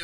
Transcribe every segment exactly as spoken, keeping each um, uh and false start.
よ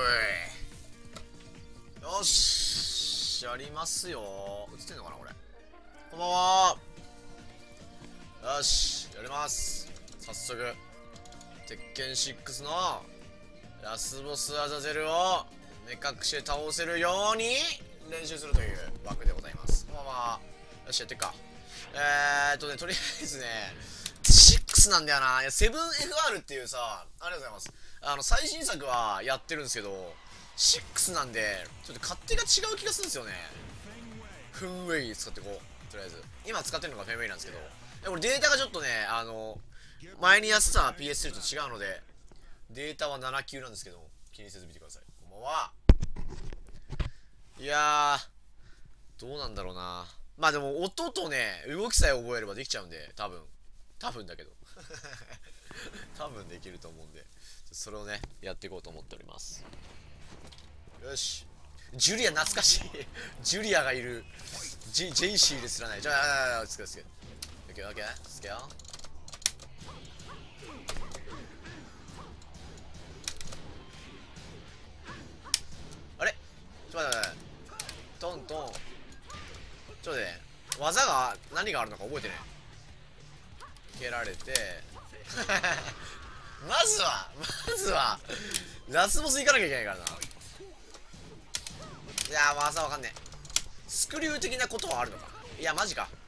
ーい。よし、やりますよ。映ってんのかなこれ。こんばんは。よし、やります。早速鉄拳シックスのラスボスアザゼルを目隠しで倒せるように練習するという枠でございます。こんばんは。よし、やってっか。えーっとね、とりあえずね、シックスなんだよな。いや、セブンエフアール っていうさ、ありがとうございます。あの、最新作はやってるんですけど、シックスなんで、ちょっと勝手が違う気がするんですよね。フンウェイ使ってこう。とりあえず。今使ってるのがフェンウェイなんですけど、でもデータがちょっとね、あの、前にやってた ピーエススリー と違うので、データはなな級なんですけど、気にせず見てください。こんばんは。いやー、どうなんだろうな。まあでも、音とね、動きさえ覚えればできちゃうんで、多分。多分だけど。多分できると思うんで、それをね、やっていこうと思っております。よし。ジュリア懐かしい。ジュリアがいる。ジェイシーですらない。じゃあ、つけつけ。オッケーオッケー。つけよ。あれちょっと待って待って。トントン。ちょっと待ってね。技が何があるのか覚えてね。蹴られて。まずは、まずは、ラスボス行かなきゃいけないからな。いやー、技わかんねえ。スクリュー的なことはあるのか。いや、マジか。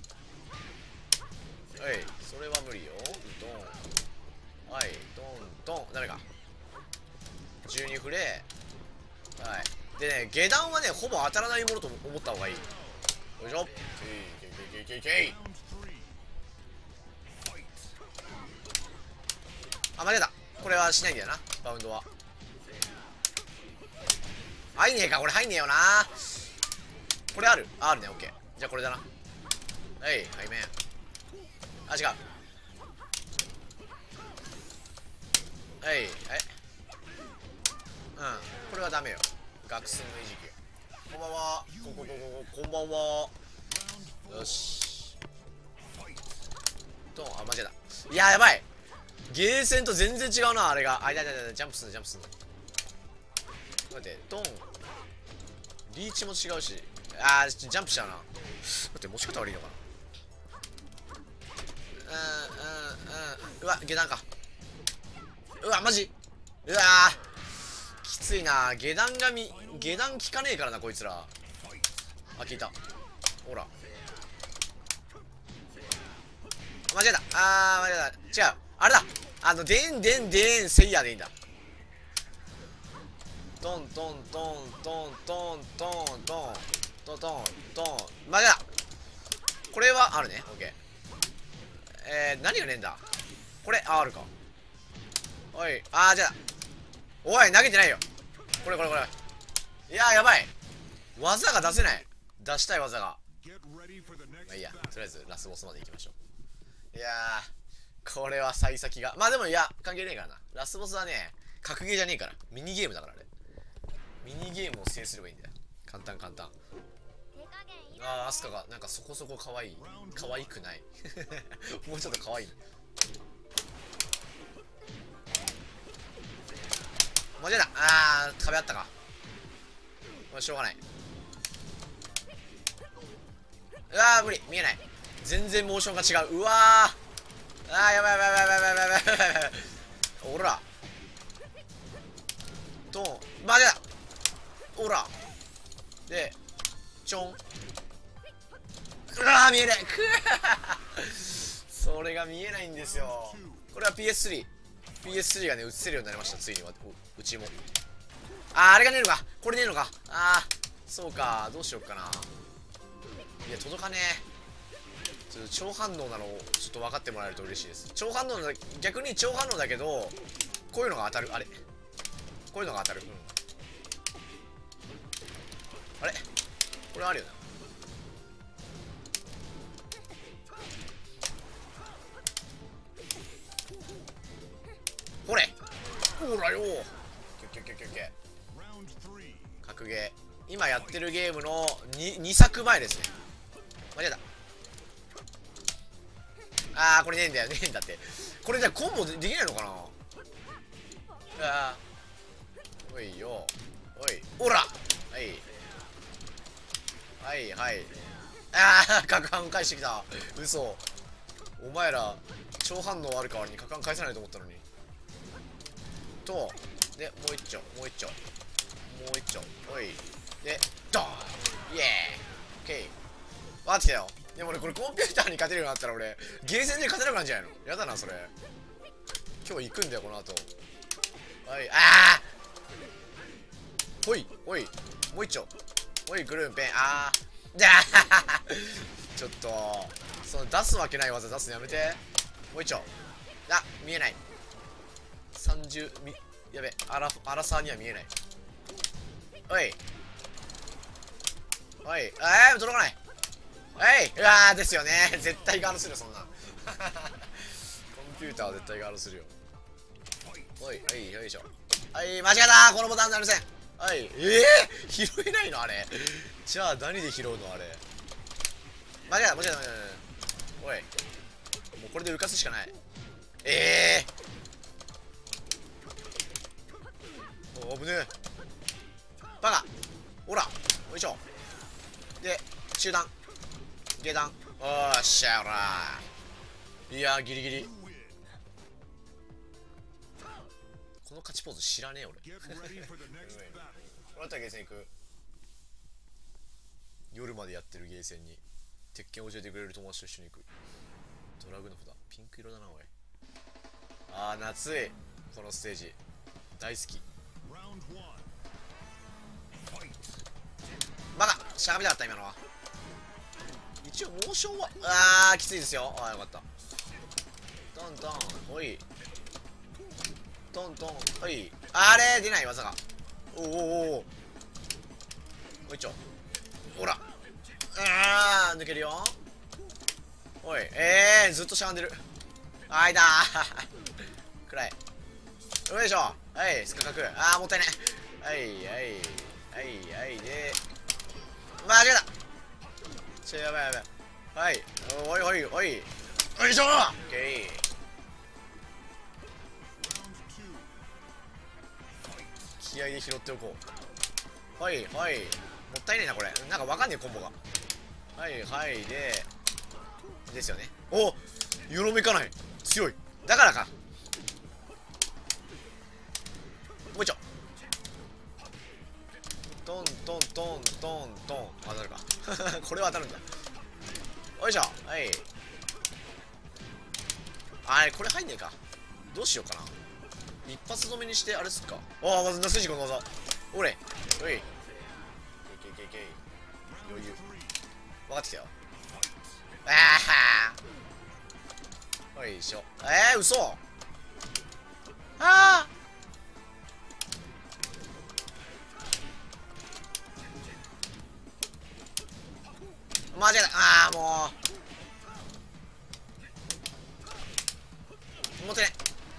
はい、それは無理よ。ドン。はい、ドン、ドン。ダメか。じゅうにフレー。はい。でね、下段はね、ほぼ当たらないものと思った方がいい。よいしょ。けいけいけいけいけい。あ、間違えた。これはしないんだよな、バウンドは。入んねえか、これ入んねえよな。これあるあるね、オッケー。じゃあこれだな。はい、はいめん。あ、違う。はい、はい。うん、これはダメよ。学生の餌食。こんばんは。ここここここんばんは。よし。ドン、あ、間違えた。いや、やばい。ゲーセンと全然違うな、あれが。あ、いやいやいや、ジャンプすんの、ジャンプすんの。待って、ドン。リーチも違うし。あー、ジャンプしちゃうな。待って、持ち方悪いのかな。うん、うん、うん。うわ、下段か。うわ、マジうわー。きついな。下段がみ、下段効かねえからな、こいつら。あ、効いた。ほら。間違えた。あー、間違えた。違う。あれだ。あの、でんでんでん、セイヤでいいんだ。トントントントントントントントントントン。間違えた。これはあるね。オッケー。えー、何がねえんだこれ。あ、あるか。おい。あー、じゃあ。おい、投げてないよ。これこれこれ。いやー、やばい。技が出せない。出したい技が。まあいいや。とりあえず、ラスボスまで行きましょう。いやー、これは幸先が。まあでも、いや、関係ねえからな。ラスボスはね、格ゲーじゃねえから。ミニゲームだから、あれ。ミニゲームを制すればいいんだよ。簡単簡単。ああ、アスカがなんかそこそこ可愛い。可愛くない。もうちょっと可愛い。間違えた。ああ、壁あったか。これしょうがない。うわー、無理。見えない。全然モーションが違う。うわー。あー、やばいやばいやばいやばいやばいやばいやばい。おら。ドン。間違えた。おらでちょん。うわー、見えない。くそれが見えないんですよ。これは ピーエススリー ピーエススリー がね映せるようになりました。ついにはうちも。あー、あれがねえのか。これねえのか。あー、そうか。どうしよっかな。いや、届かねえ。ちょっと超反応なのをちょっと分かってもらえると嬉しいです。超反応だ。逆に超反応だけどこういうのが当たる。あれこういうのが当たる。うん、あれこれあるよな。ほれほらよー。キュッキュッキュッキュッキュッ。格ゲー。今やってるゲームの 2, にさくまえですね。間違えた。あー、これねえんだよ。ねえんだって。これじゃあコンボできないのかな。あおいよ。おい、おら。はいはいはい。ああ、角反返してきた。嘘。お前ら超反応ある代わりに角反返さないと思ったのに。とで、もう一丁もう一丁もう一丁。おいでドーン。イエーイ。オッケー。分かってきたよ。でも俺これコンピューターに勝てるようになったら俺ゲーセンで勝てなくなるんじゃないの。やだなそれ。今日行くんだよこの後。はい。ああ、ほいおい、もう一丁。おいグルーンペン。ああじゃあちょっとその出すわけない技出すのやめて。もう一丁。あ、見えない。さんじゅうみやべ、アラアラサーには見えない。おいおい、えー、届かない。おい、うわーですよね。絶対ガードするよそんなコンピューターは絶対ガードするよ。おい、はい、よいしょ。はい、間違えた。このボタンなりません。はい、えー、拾えないのあれ。じゃあ何で拾うのあれ。間違えた、間違えた、間違えた。おい、もうこれで浮かすしかない。ええー、お、危ねえ。バカ。ほら、よいしょ。で、中段。下段。おーっしゃらー。いやー、ギリギリ。この勝ちポーズ知らねえ俺。これだったらゲーセン行く。夜までやってるゲーセンに鉄拳を教えてくれる友達と一緒に行く。ドラグの札ピンク色だなおい。あー夏い。このステージ大好き。バカしゃがみたかった今のは。一応モーションはあーきついですよ。あーよかった。トントンほいトントンほい。あれ出ない技が。おおおおもう一丁。ほらあー抜けるよ。おいえー、ずっとしゃがんでる。あいだーくらい。よいしょ。はいスカカク。あーもったいね。はいはいはいはいで間違えた。ちょやばいやばい。はいおいおいおいよいしょ。オッケー。気合で拾っておこう。はいはいもったいねえなこれ。なんかわかんねえコンボが。はいはいでですよね。およろめかない。強いだからか。もう一丁。トントントントントン当たるかこれは当たるんだ。よいしょ。はいあれこれ入んねえか。どうしようかな。一発止めにしてあれすっか。ああまずなすじこの技。おれおいけいけいけいけい余裕分かってきたよ。ああよいしょ。えー、嘘。ああ間違えた。ああもう持ってね。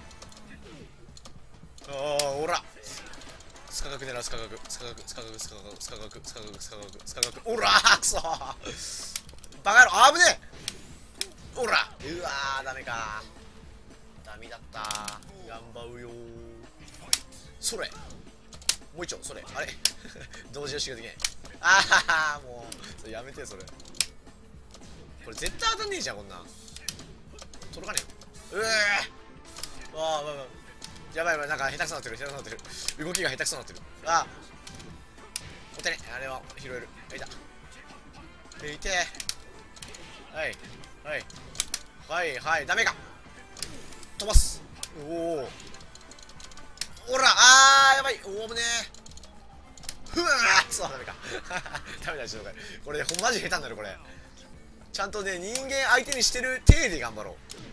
おおおらスカガク狙う。スカガクスカガクスカガクスカガクスカガクスカガクスカガクスカガクおらーくそーバカ野郎。あぶねえ。おらうわーダメか。ダメだったー。頑張うよー。それもう一丁。それあれ同時押しができない。ああもうそれやめて。それこれ絶対当たんねえじゃんこんなん。届かねえよ。うえーわあやばいやばい。なんか下手くそなってる下手くそなってる。動きが下手くそなってる。ああお手ね。あれは拾える。あいたえいてはいはいはいはいダメか。飛ばす。おおおらあーやばい。おおぶねー。ふわーそうダメかダメだ。ちょっとこれほんマジ下手になるこれ。ちゃんとね人間相手にしてる体で頑張ろう。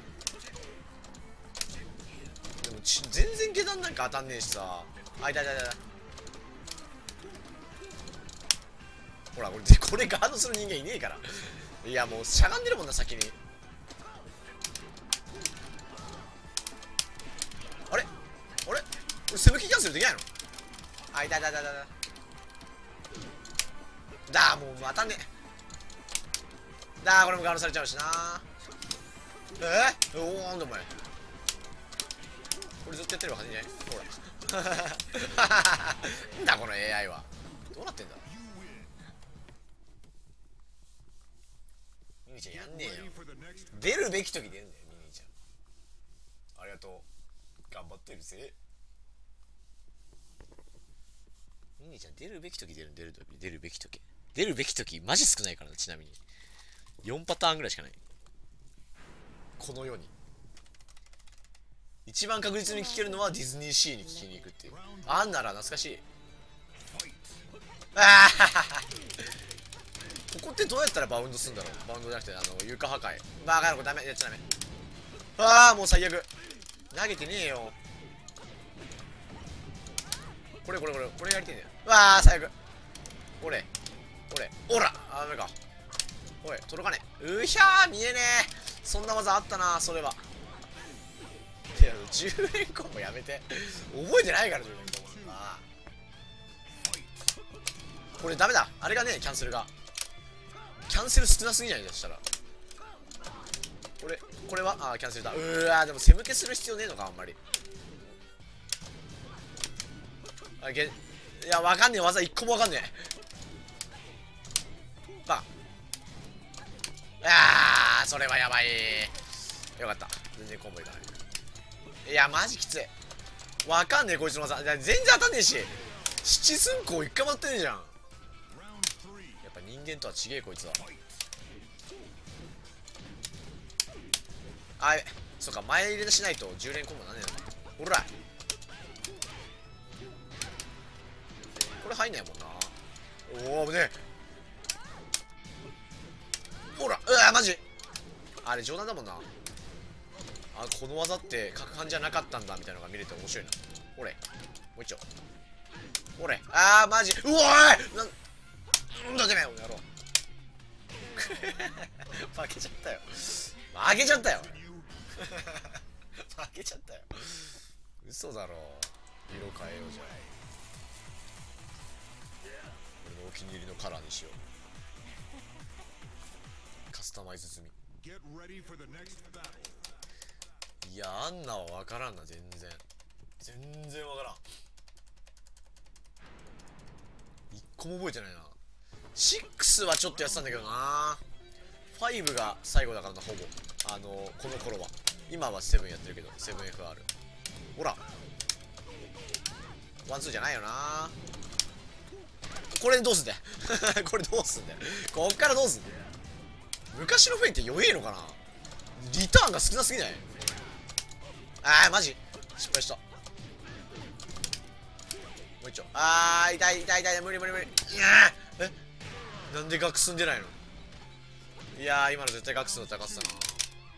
でもち全然下段なんか当たんねえしさ。あいたいたいた。ほらこれこれガードする人間いねえから。いやもうしゃがんでるもんな先に。あれあれ俺セブキキャンセルできないの。あいたいたいたいただーもう当たんねえ。だーこれもガードされちゃうしな。えー、おおなんだお前。 これずっとやってれば勝てんじゃない？ほらなんだこの エーアイ はどうなってんだ。ミニちゃんやんねえよ。出るべき時出るんだよミニちゃん。ありがとう、頑張ってるぜ。ミニちゃん出るべき時出る出る時出るべき時出るべき時マジ少ないからな。ちなみによんパターンぐらいしかないこの世に。一番確実に聞けるのはディズニーシーに聞きに行くっていう。あんなら懐かしい。ああここってどうやったらバウンドするんだろう。バウンドじゃなくてあの床破壊。バカ野郎ダメやっちゃダメ。ああもう最悪。投げてねえよ。これこれこれこれやりてえんだよ。うわあ最悪。これこれおらあダメか。おい届かねえ。うひゃー見えねえ。そんな技あったなそれは。いやじゅう連コンボやめて。覚えてないからじゅう連コンボな。これダメだ。あれがねキャンセルがキャンセル少なすぎないでしたら。これこれはあーキャンセルだ。うーわーでも背向けする必要ねえのかあんまり。あげいやわかんねえ技いっこもわかんねえ。バン。あーそれはやばい。よかった全然コンボいかない。いやマジきつい。わかんねえこいつの技。全然当たんねえし七寸光一回も当たってねえじゃん。やっぱ人間とは違えこいつは。あいそっか前入れしないとじゅう連コンボなんねえの。ほらこれ入んないもんな。おお危ねえ。ほらうわマジあれ冗談だもんな。あこの技って角半じゃなかったんだみたいなのが見れて面白いな。ほれもう一丁ほれあーマジうおーいなんだてめえおやろう負けちゃったよ負けちゃったよ負けちゃったよ。嘘だろ。色変えようじゃない。俺のお気に入りのカラーにしよう。カスタマイズ済み。いやアンナは分からんな。全然全然分からん。一個も覚えてないな。ろくはちょっとやってたんだけどな。ごが最後だからなほぼ。あのこの頃は。今はななやってるけど セブンエフアール。 ほらワンツーじゃないよな。これどうすんだよこれどうすんだよこっからどうすんだよ。昔のフェイって弱えのかな。リターンが少なすぎない？あーマジ失敗した。もう一丁。あー痛い痛い痛い無理無理無理。いやえなんで学進んでないの。いやー今の絶対学進だったら勝ってたな。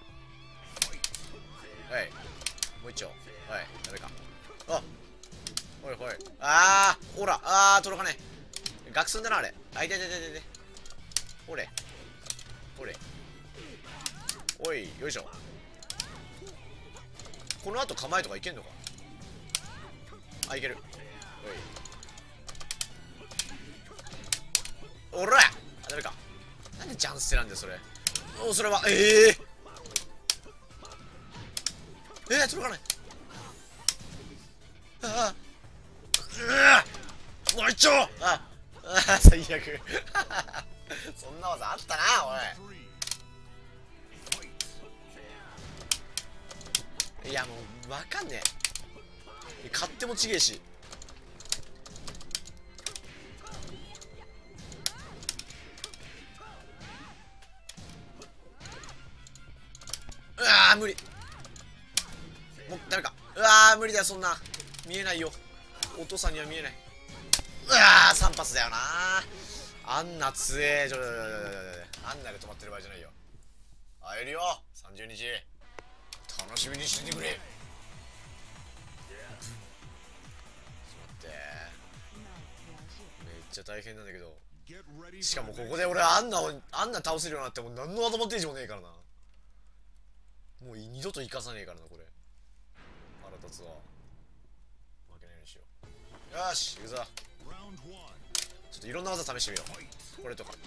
はいもう一丁。はいダメか。あほいほいあーほらあー届かねえ。学進だなあれ。あ痛い痛い痛い痛い。ほれほれおいよいしょ。この後構えとかいけんのか。あいける。おいおらあダメか。なんでジャンステなんだよそれ。おそれはええー、えー、届かない。ああうわもう一丁。ああ最悪そんな技あったなおい。いやもう分かんねえ。勝手もちげえし。うわー無理。もうダメか。うわー無理だよそんな見えないよ。お父さんには見えない。うわーさん発だよな。あんな強え。ちょちょちょちょあんなで止まってる場合じゃないよ。会えるよさんじゅうにち楽しみにしててくれ。ちょっと待ってめっちゃ大変なんだけど。しかもここで俺あんなをあんな倒せるようになってもう何のアドバンテージもねえからな。もう二度と生かさねえからなこれ。腹立つわ。負けないようにしよう。よし行くぞ。ちょっといろんな技試してみよう。これとか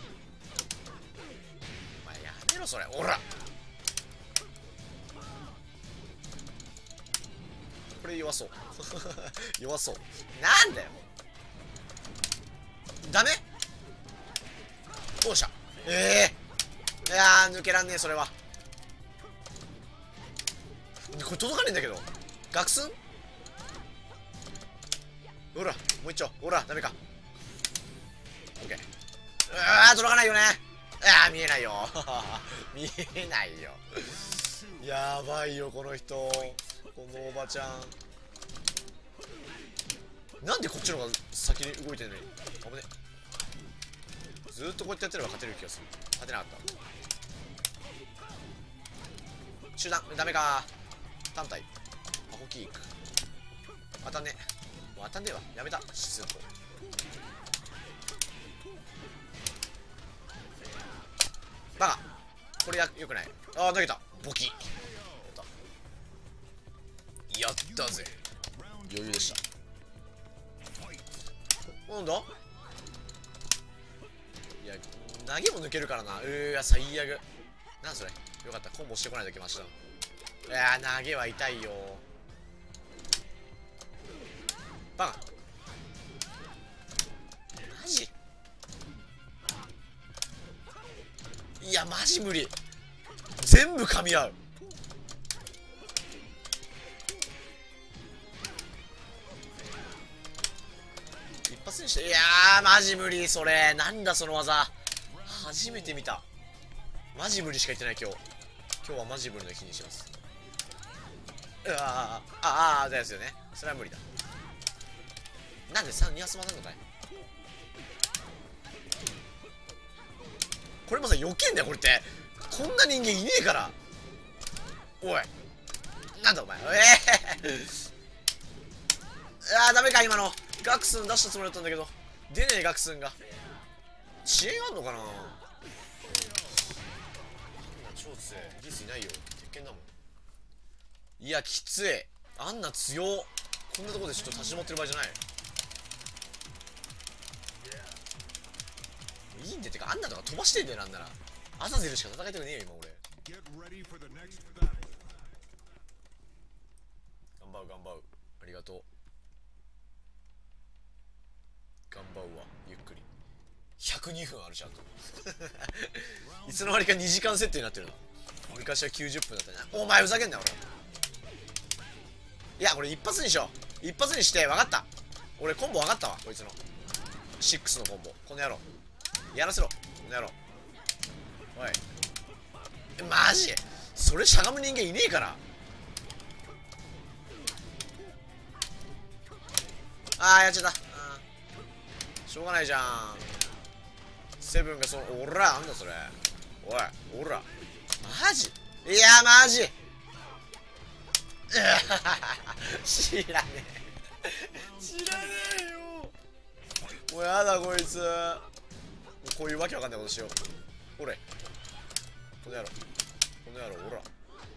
お前やめろそれ。おらこれ弱そう弱そう。なんだよダメ。どうした。ええー、いやー抜けらんねえ。それはこれ届かねえんだけど。学寸。ほらもう一丁。ほらダメか。オッケー。うわー届かないよね。あー見えないよ見えないよ。やばいよこの人、このおばちゃん。なんでこっちの方が先に動いてんのに。危ね。ずーっとこうやってやってれば勝てる気がする。勝てなかった。中断ダメか。単体アホキーク当たんねえ。もう当たんねえわ。やめた。スープバカ。これやよくない。ああ投げた。ボキ。やったぜ。余裕でした。なんだ。いや投げも抜けるからな。うーわ最悪。なんそれ。よかったコンボしてこないときました。いやー投げは痛いよ。バカ。マジ。いやマジ無理。全部噛み合う。一発にして。いやーマジ無理。それなんだその技。初めて見た。マジ無理しか言ってない今日。今日はマジ無理の日にします。うわーあああですよね。それは無理だ。なんでさんに発またんのかい。これもさ避けんだよこれって。こんな人間いねえから。おいなんだお前。ええー、あーダメか今の。ガクスン出したつもりだったんだけど出ねえ。ガクスンが遅延あんのかな。超強い。ギスいないよ。鉄拳だもん。いやきつい。あんな強。こんなとこでちょっと立ち止まってる場合じゃない。いいんで。てかあんなとか飛ばしてんだよ。なんならアザゼルしか戦いたくねえよ今俺。頑張う頑張う。ありがとう。頑張うわゆっくり。ひゃくにふんあるじゃんといつの間にかにじかん設定になってるな。昔はきゅうじゅっぷんだったね。お前ふざけんなよ俺。いやこれ一発にしよう。一発にして。分かった。俺コンボ分かったわこいつのろくのコンボ。この野郎やらせろこの野郎。おいマジそれしゃがむ人間いねえから。あーやっちゃった。しょうがないじゃん。セブンがそのおらなんだそれ。おいおらマジ。いやマジ知らねえ知らねえよ。もうやだこいつ。こういうわけわかんないことしよう。おれこの野郎この野郎おら。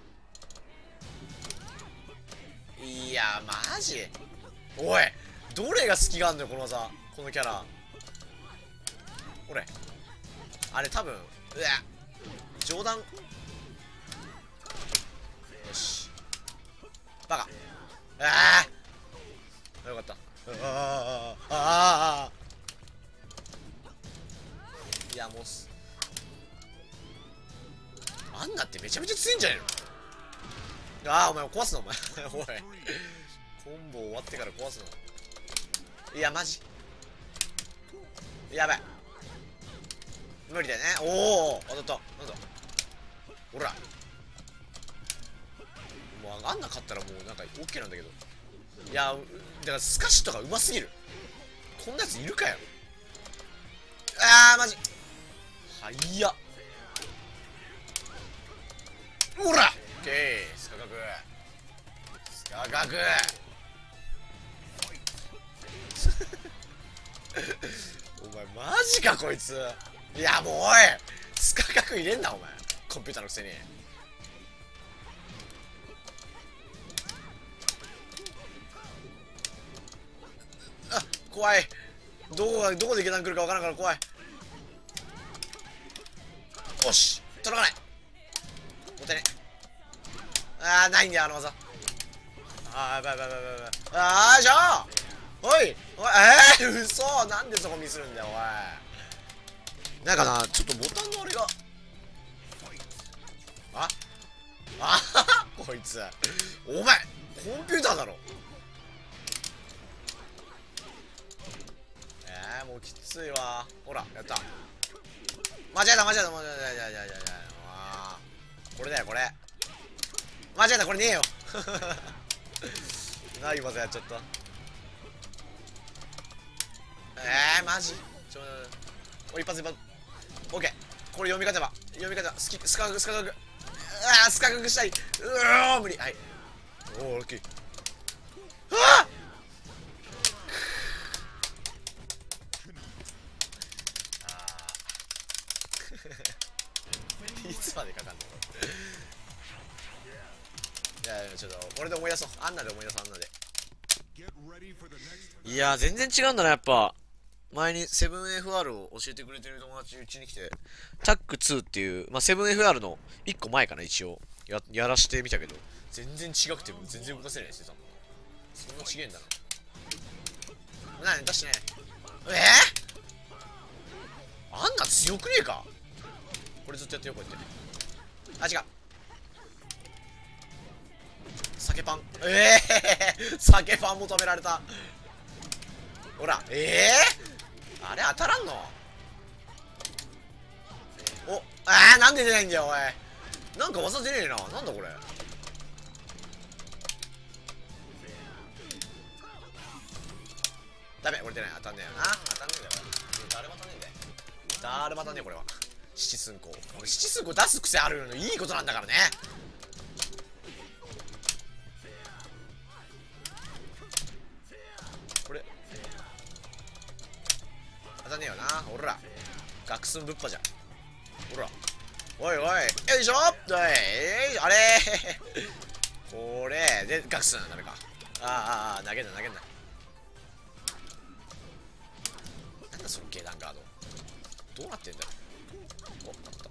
いやマジおいどれが隙があんのよこの技。このキャラおれあれ多分うわ冗談。よしバカ。ああよかった。ああああいやもうすあんなってめちゃめちゃ強いんじゃねえの。ああお前壊すなお前おいコンボ終わってから壊すな。いやマジやばい無理だよね。おお当たった。なんだほらもうあんな勝ったらもうなんか OK なんだけど。いやだからスカッシュとかうますぎる。こんなやついるかよ。あーマジはいやほらオッケースカガクスカガクお前マジかこいつ。いやもうおいスカガク入れんなお前コンピューターのくせに。あ怖い。どこがどこで下段来るかわからんから怖い。よし届かない。もったいね。ああないんだよあの技。 あーやばいやばいやばいやばい。あーじゃあおいおいえー、嘘なんでそこミスるんだよおい。なんかなちょっとボタンのあれがああこいつお前コンピューターだろ。えー、もうきついわ。ほらやった間違えた間違えた間違えた間違えた間違えた。あーこれだよこれ間違えたこれねえよな今さやっちゃった。えー、マジちょお一発一発オッケー。これ読み勝てば読み勝てばスキスカグスカグあースカグしたいうー無理。はいおおラッキー。ああいつまでかかんのいやいやちょっとこれで思い出そう。アンナで思い出そう。アンナでいやー全然違うんだなやっぱ。前に セブンエフアール を教えてくれてる友達うちに来てタックツーっていう、まあ、セブンエフアール のいっこまえかな一応 や, やらしてみたけど全然違くて全然動かせないしてたもん。そんな違えんだな。なに出してねえー、あんな強くねえか。これずっとやってよこうやってあ違う酒パンええー、酒パンも止められた。ほらええー、あれ当たらんの。おあーなんで出ないんだよおい。なんか技出ねえな。なんだこれ。ダメこれ出ない。当たんねえよな。当たんねえんだよ誰も当たんねえんだよ。誰も当たんねえこれは。七寸法七寸法出す癖あるのいいことなんだからね。これ当たんねえよな。ほら学寸ぶっぱじゃん。ほらおいおいよいしょおいあれこれで学寸ダメか。あーあー投げんな投げんな。なんだその下段ガードどうなってんだよ。おなった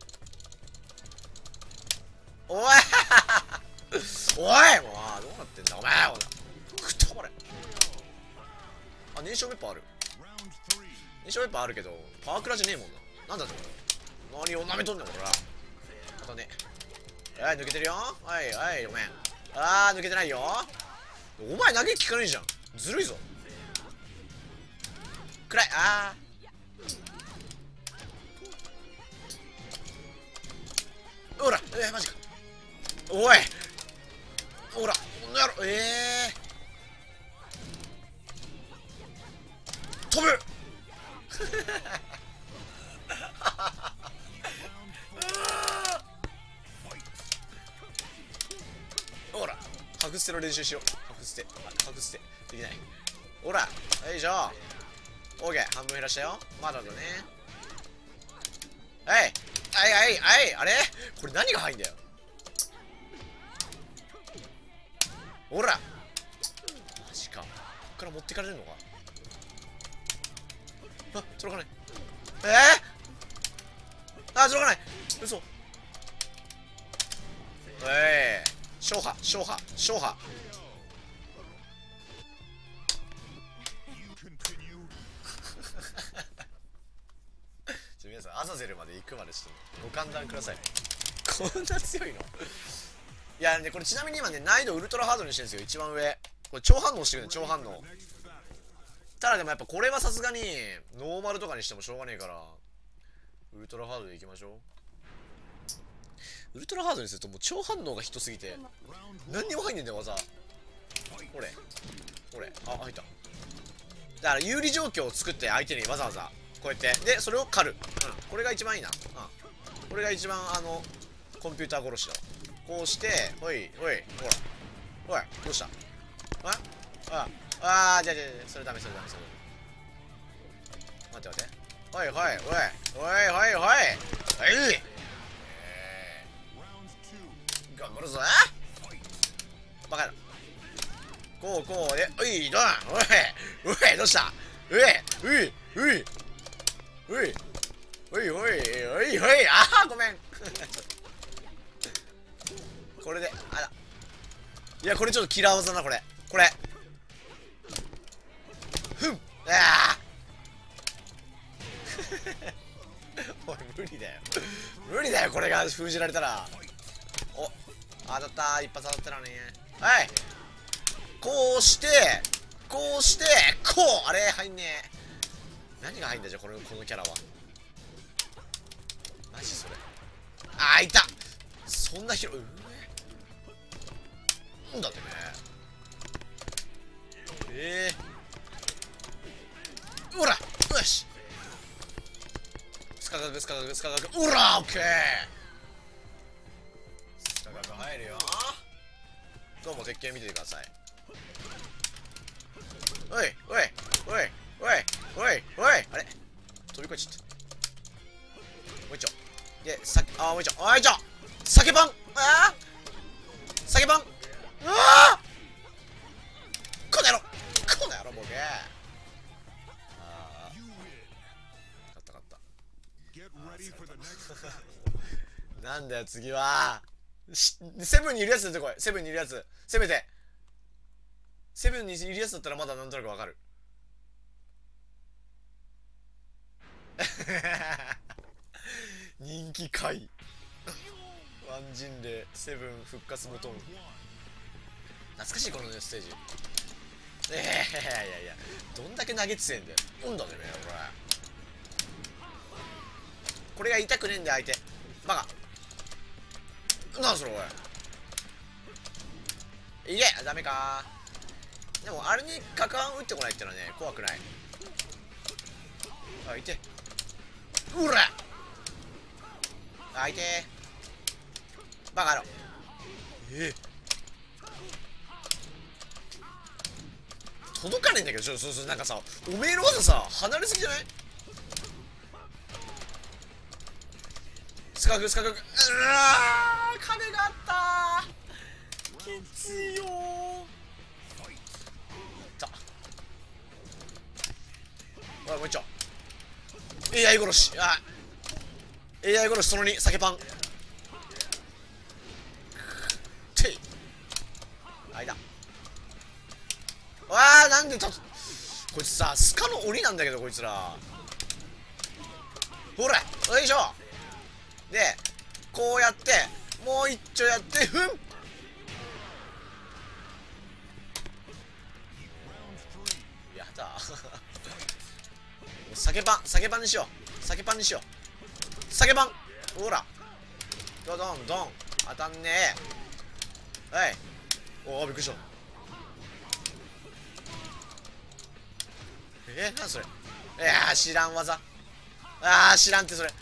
おいおいもうどうなってんだお前ほらくたばれ。あ燃焼メッパーある。燃焼メッパーあるけどパワークラじゃねえもんな。なんだってこれ何をなめとんねんこれ。またねはい抜けてるよ。はいはいごめん。あー抜けてないよ。お前投げ効かねえじゃんずるいぞ。暗いあーほらえー、マジかおいほらこんなやろええー、飛ぶほらハグステの練習しよう。ハグステハグステできない。ほらよいしょオーケー半分減らしたよ。まだだね。はいはいはいはいあれこれ何が入んだよ。ほらマジかこっから持ってかれるのか。あ届かないえー、あ届かない嘘ええー、勝破勝破勝破ちょ皆さんアザゼルまで行くまでしてご勘談くださいこんな強いのいやねこれちなみに今ね難易度ウルトラハードにしてるんですよ。一番上これ超反応してるね超反応。ただでもやっぱこれはさすがにノーマルとかにしてもしょうがねえからウルトラハードでいきましょう。ウルトラハードにするともう超反応がひどすぎて何にも入んねえんだよ技。ほれほれあ入った。だから有利状況を作って相手にわざわざこうやってでそれを狩る、うん、これが一番いいな、うん、これが一番あのコンピューター殺しだ。こうしておいおいほらおいどうしたああああじゃあじゃあそれダメそれダメそれ待って待っておいおいおいおいおいおいはい頑張るぞバカだこうこうでおいどうおいおいどうしたおいおいおいおいおいおいおいおいああごめんこれであらいやこれちょっとキラー技だなこれこれふんあおい無理だよ無理だよこれが封じられたら。お当たったー、一発当たったらね。はいこうしてこうしてこうあれ入んねえ。何が入んだじゃこのこのキャラは。マジそれ。あーいた。そんな広い。なんだってねええー、ほらよしスカガクスカガクスカガクほらオッケースカガク入るよ。どうも鉄拳見ててください。おいおいおいおいおいおいあれ飛び越えちゃった。もう一丁でさあーもう一丁あー一丁酒パンあー酒パンああこの野郎この野郎ボケ。ああ勝った勝ったなんだよ次はセブンにいるやつ出てこい。セブンにいるやつせめてセブンにいるやつだったらまだなんとなくわかる人気回ワンジンレイセブン復活無トン懐かしいこのステージ。いやいやいやどんだけ投げつえんだよ。なんだねこれこれが痛くねえんだよ相手バカなんそれおいいけダメかー。でもあれにカカン打ってこないってのはね怖くない。あいてうらあいてバカ野郎ええ届かねえんだけど、ちょ、そうそう、なんかさ、おめえの技さ、離れすぎじゃない？スカグ、スカグ、うわー、金があったー。きついよー。いった。おい、もう一丁。エーアイ 殺し、あ エーアイ 殺し、そのに、酒パン。てい。あいだ。わあなんでたこいつさスカの檻なんだけどこいつらほらよいしょでこうやってもう一丁やってふんやだ酒パン酒パンにしよう酒パンにしよう酒パンほらドドンドン当たんねえはいおおびっくりしたえー、なんそれいやー知らん技あー知らんってそれ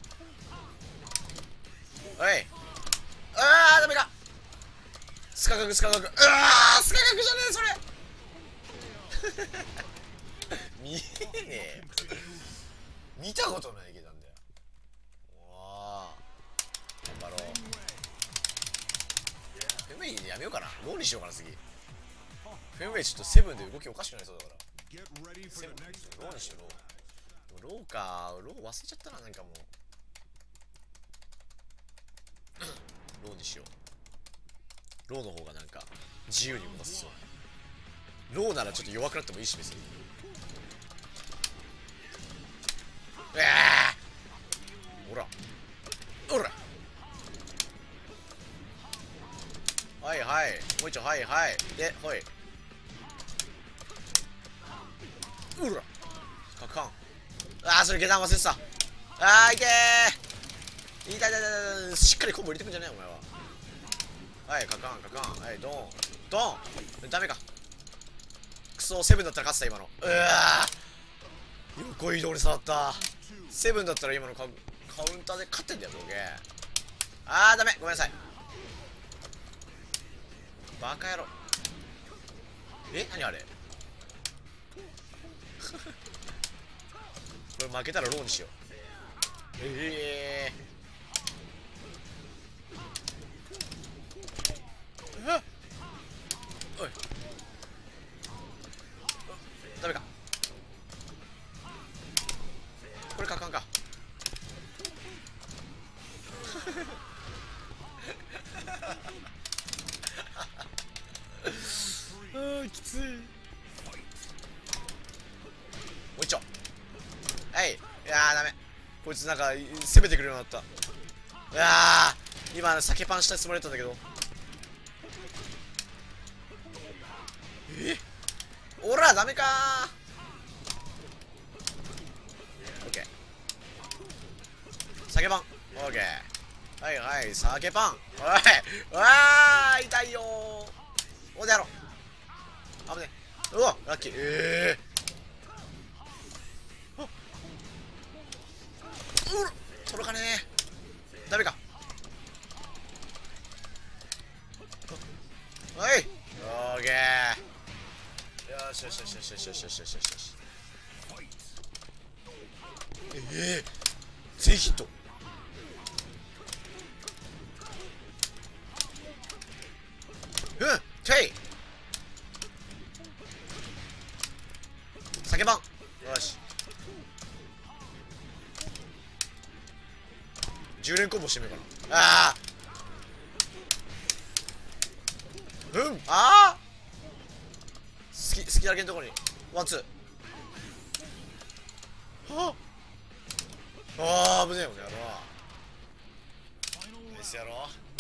おいあーダメかスカガクスカガクうわースカガクじゃねえそれ見えねえ見たことないけどなんだよわー頑張ろうフェムウェイやめようかなローにしようかな次フェムウェイちょっとセブンで動きおかしくなりそうだからセブンローにしようローローかロー忘れちゃったななんかもうローにしようローの方がなんか自由に動かせそうローならちょっと弱くなってもいいし別にうわーほらほらはいはいもう一丁はいはいでほいうらカカンあーそれ下段忘れてたあーいてーいたいたいたいたしっかりコンボ入れてくんじゃねえお前ははいカカンカカンはいドンドンダメかクソセブンだったら勝ってた今のうわー横移動に触ったセブンだったら今のカウンターで勝ってんだよボケあーダメごめんなさいバカ野郎え何あれこれ負けたらローにしようええー、あっおいダメかこれかかんかーきつい。もう一丁。はい。いやーダメ。こいつなんか攻めてくるようになった。うわー今酒パンしたつもりだったんだけど。えおらダメかー。オッケー。酒パンオッケー。はいはい酒パン。おいうわー痛いよー。おでやろう。危ねえ。うわラッキー。ええー、うら届かねえ。ダメか。はいオーケー。よしよしよしよしよしよしよしよしよし。ええー、全ヒット。うんチェイ酒パン。よしじゅう連コンボしてみようかな。ああうんああ好き好きだけのところにワンツー。はあああ危ねえよねやろナイスやろ。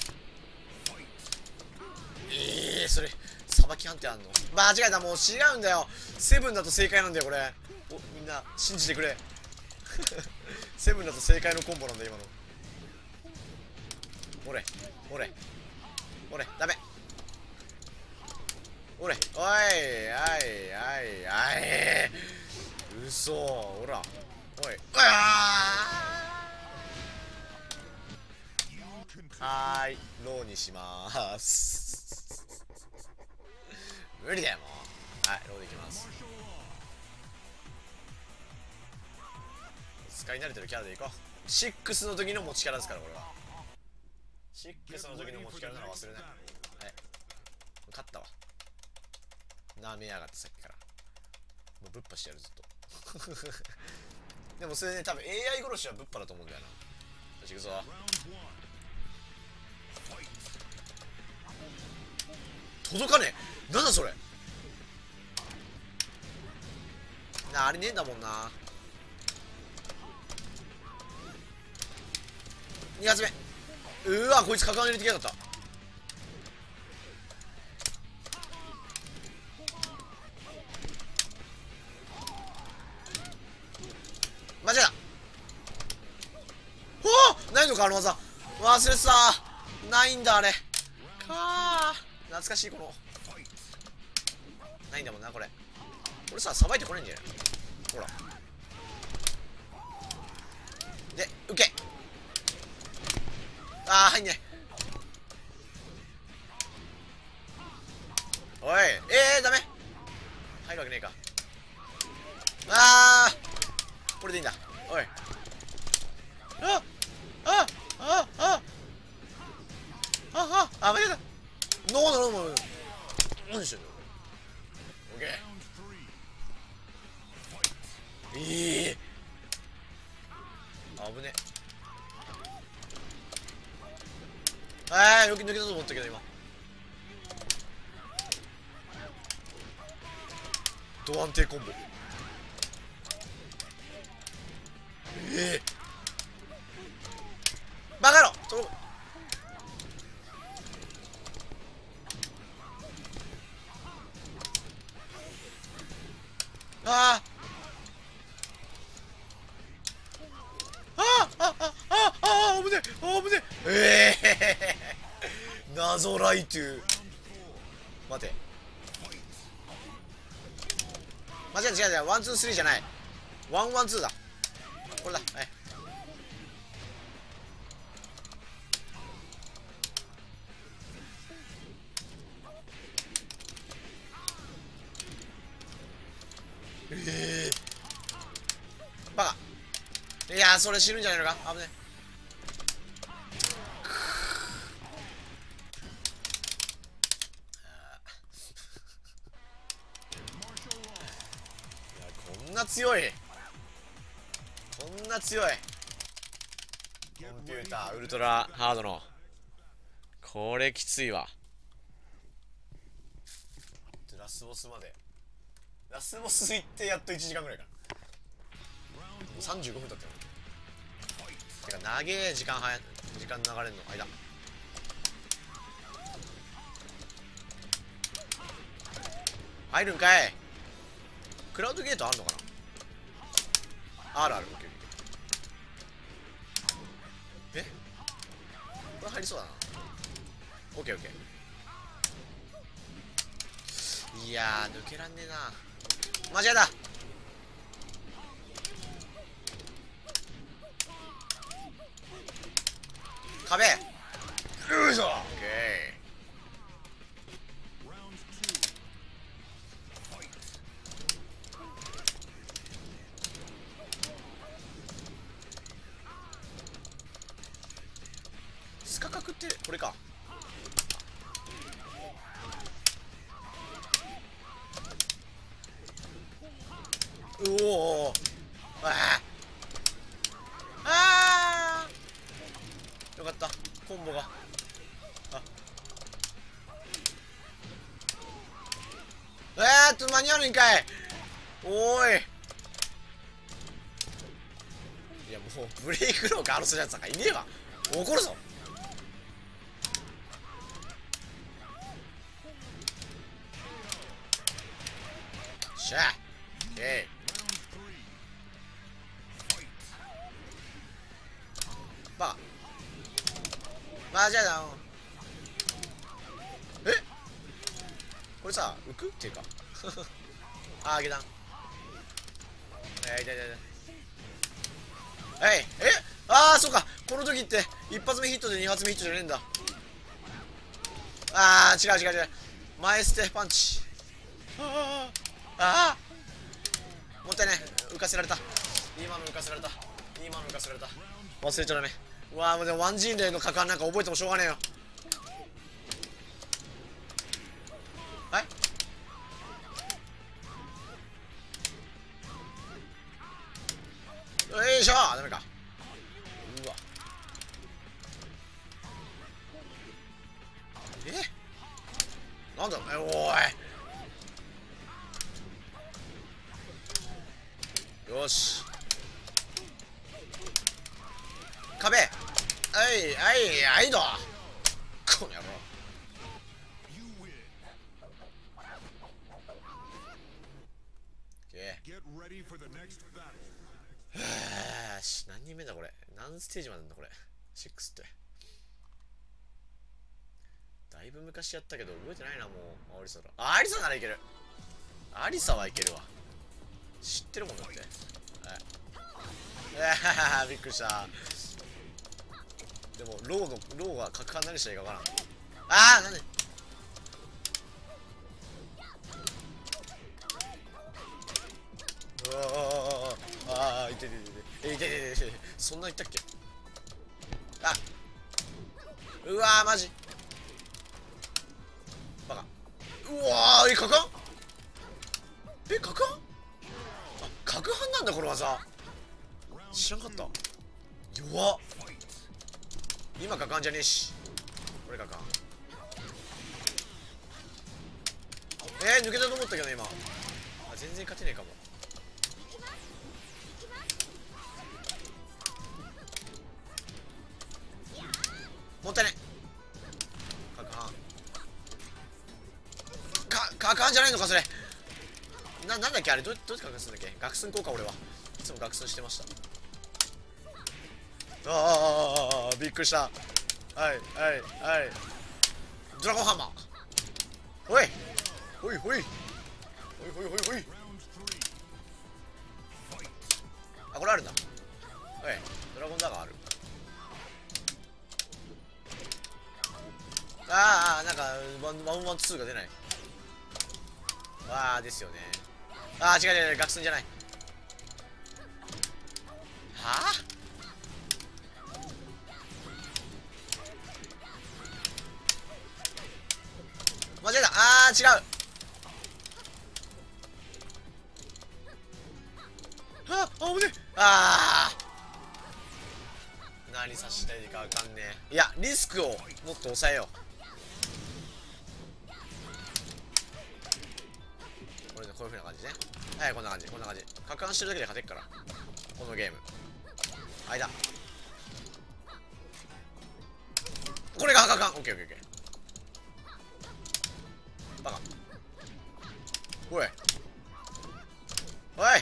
ええー、それさばき判定あんの。間違えた。もう違うんだよ。セブンだと正解なんだよこれ。おみんな信じてくれセブンだと正解のコンボなんだ今の。おれおれおれダメおれおいあいあいあいうそほらおいうわはーいローにしまーす無理だよもう。はいローでいきます。使い慣れてるキャラでいこう。シックスの時の持ちキャラですからこれは。シックスの時の持ちキャラなら忘れない。はい勝ったわ。なめやがってさっきからもうぶっぱしてやるずっとでもそれね多分 エーアイ 殺しはぶっぱだと思うんだよな。よし行くぞ。届かねえ。なんだそれなあ。あれねえんだもんな。に発目。うわこいつ格上げ入れてきやがった。間違えた。おおないのかあの技。忘れてた。ないんだあれかあ。懐かしいこのないんだもんなこれ。これささばいてこないんじゃない。ほらで受け。ああ入んねおいえー、ダメ入るわけねえか。ああこれでいいんだ。おいあああああああ間違えた。ノーノーノーノー何してんの。オッケー。いい危ねえ。よく抜けたと思ったけど今ド安定コンボ。ええー、バカ野郎とろあーああああああ危ねえ危ねえ。ええー、謎ライトゥ待て間違えた違う違うワンツースリーじゃないワンワンツーだこれだ。はいええー、バカいやーそれ死ぬんじゃないのか。危ねこんな強いこんな強いコンピューターウルトラハードのこれきついわ。ドラスボスまでラスボス行ってやっといちじかんぐらいかな。さんじゅうごふん経ってる。てか長え時間はや時間流れんの間。入るんかい。クラウドゲートあんのかな。あるある。えこれ入りそうだな。オッケーオッケー。いやー抜けらんねえな。間違えた。壁。よいしょ。オッケー。スカ角ってこれか。うおーあーあーよかったコンボが。あえーっと間に合うのんかい。おーい。いやもうブレイクローガードするやつなんかいねえわ。怒るぞ。しゃあオッケー。バカマジやだ。えこれさ浮くっていうかあーあげたん。えー、痛い痛い痛い。えいえああそうか。この時って一発目ヒットで二発目ヒットじゃねえんだ。ああ違う違う違う。前捨てパンチ。ああもったいね浮かせられた。今の浮かせられた。今の浮かせられた。忘れちゃダメ。うわーもうでもワンジンレイの果敢なんか覚えてもしょうがねえよ。はいよいしょダメか。うわえなんだえおいよし壁。はいはいはいどこの野郎。はし何人目だこれ。何ステージまでなんだこれ。ろくってだいぶ昔やったけど覚えてないなもう。アリサだ。あアリサならいける。アリサはいけるわ。知ってるもんだって。はいびっくりした。でもローのローが角換何したらいいか分からん。ああなんでうわああいてててていててててそんな言ったっけ。あうわーマジバカ。うわーえ角換え角換あ角換なんだこの技。知らんかった。弱っ。今角換じゃねえしこれ角換。えー、抜けたと思ったけど今あ全然勝てねえかも。もったいね角半か角半じゃないのかそれ。ななんだっけあれどうどうやって角半するんだっけ。学寸効果俺はいつも学寸してました。ああびっくりした。はいはいはいドラゴンハンマー。おいおいおいおいおいおいおいあこれあるんだ。おいドラゴンダガーある。ああなんかワンワンワンツーが出ない。ああですよね。ああ違う違う違う学生じゃない。はあ間違えた。ああ違う。ああ危ねえ。ああ何さしたいかわかんねえ。いやリスクをもっと抑えよう。 こういう風な感じね。はい、こんな感じ、こんな感じ。攪拌してるだけで勝てっから、このゲーム。あいだ。これが攪拌。オッケーオッケーオッケー。バカ。おい。おい。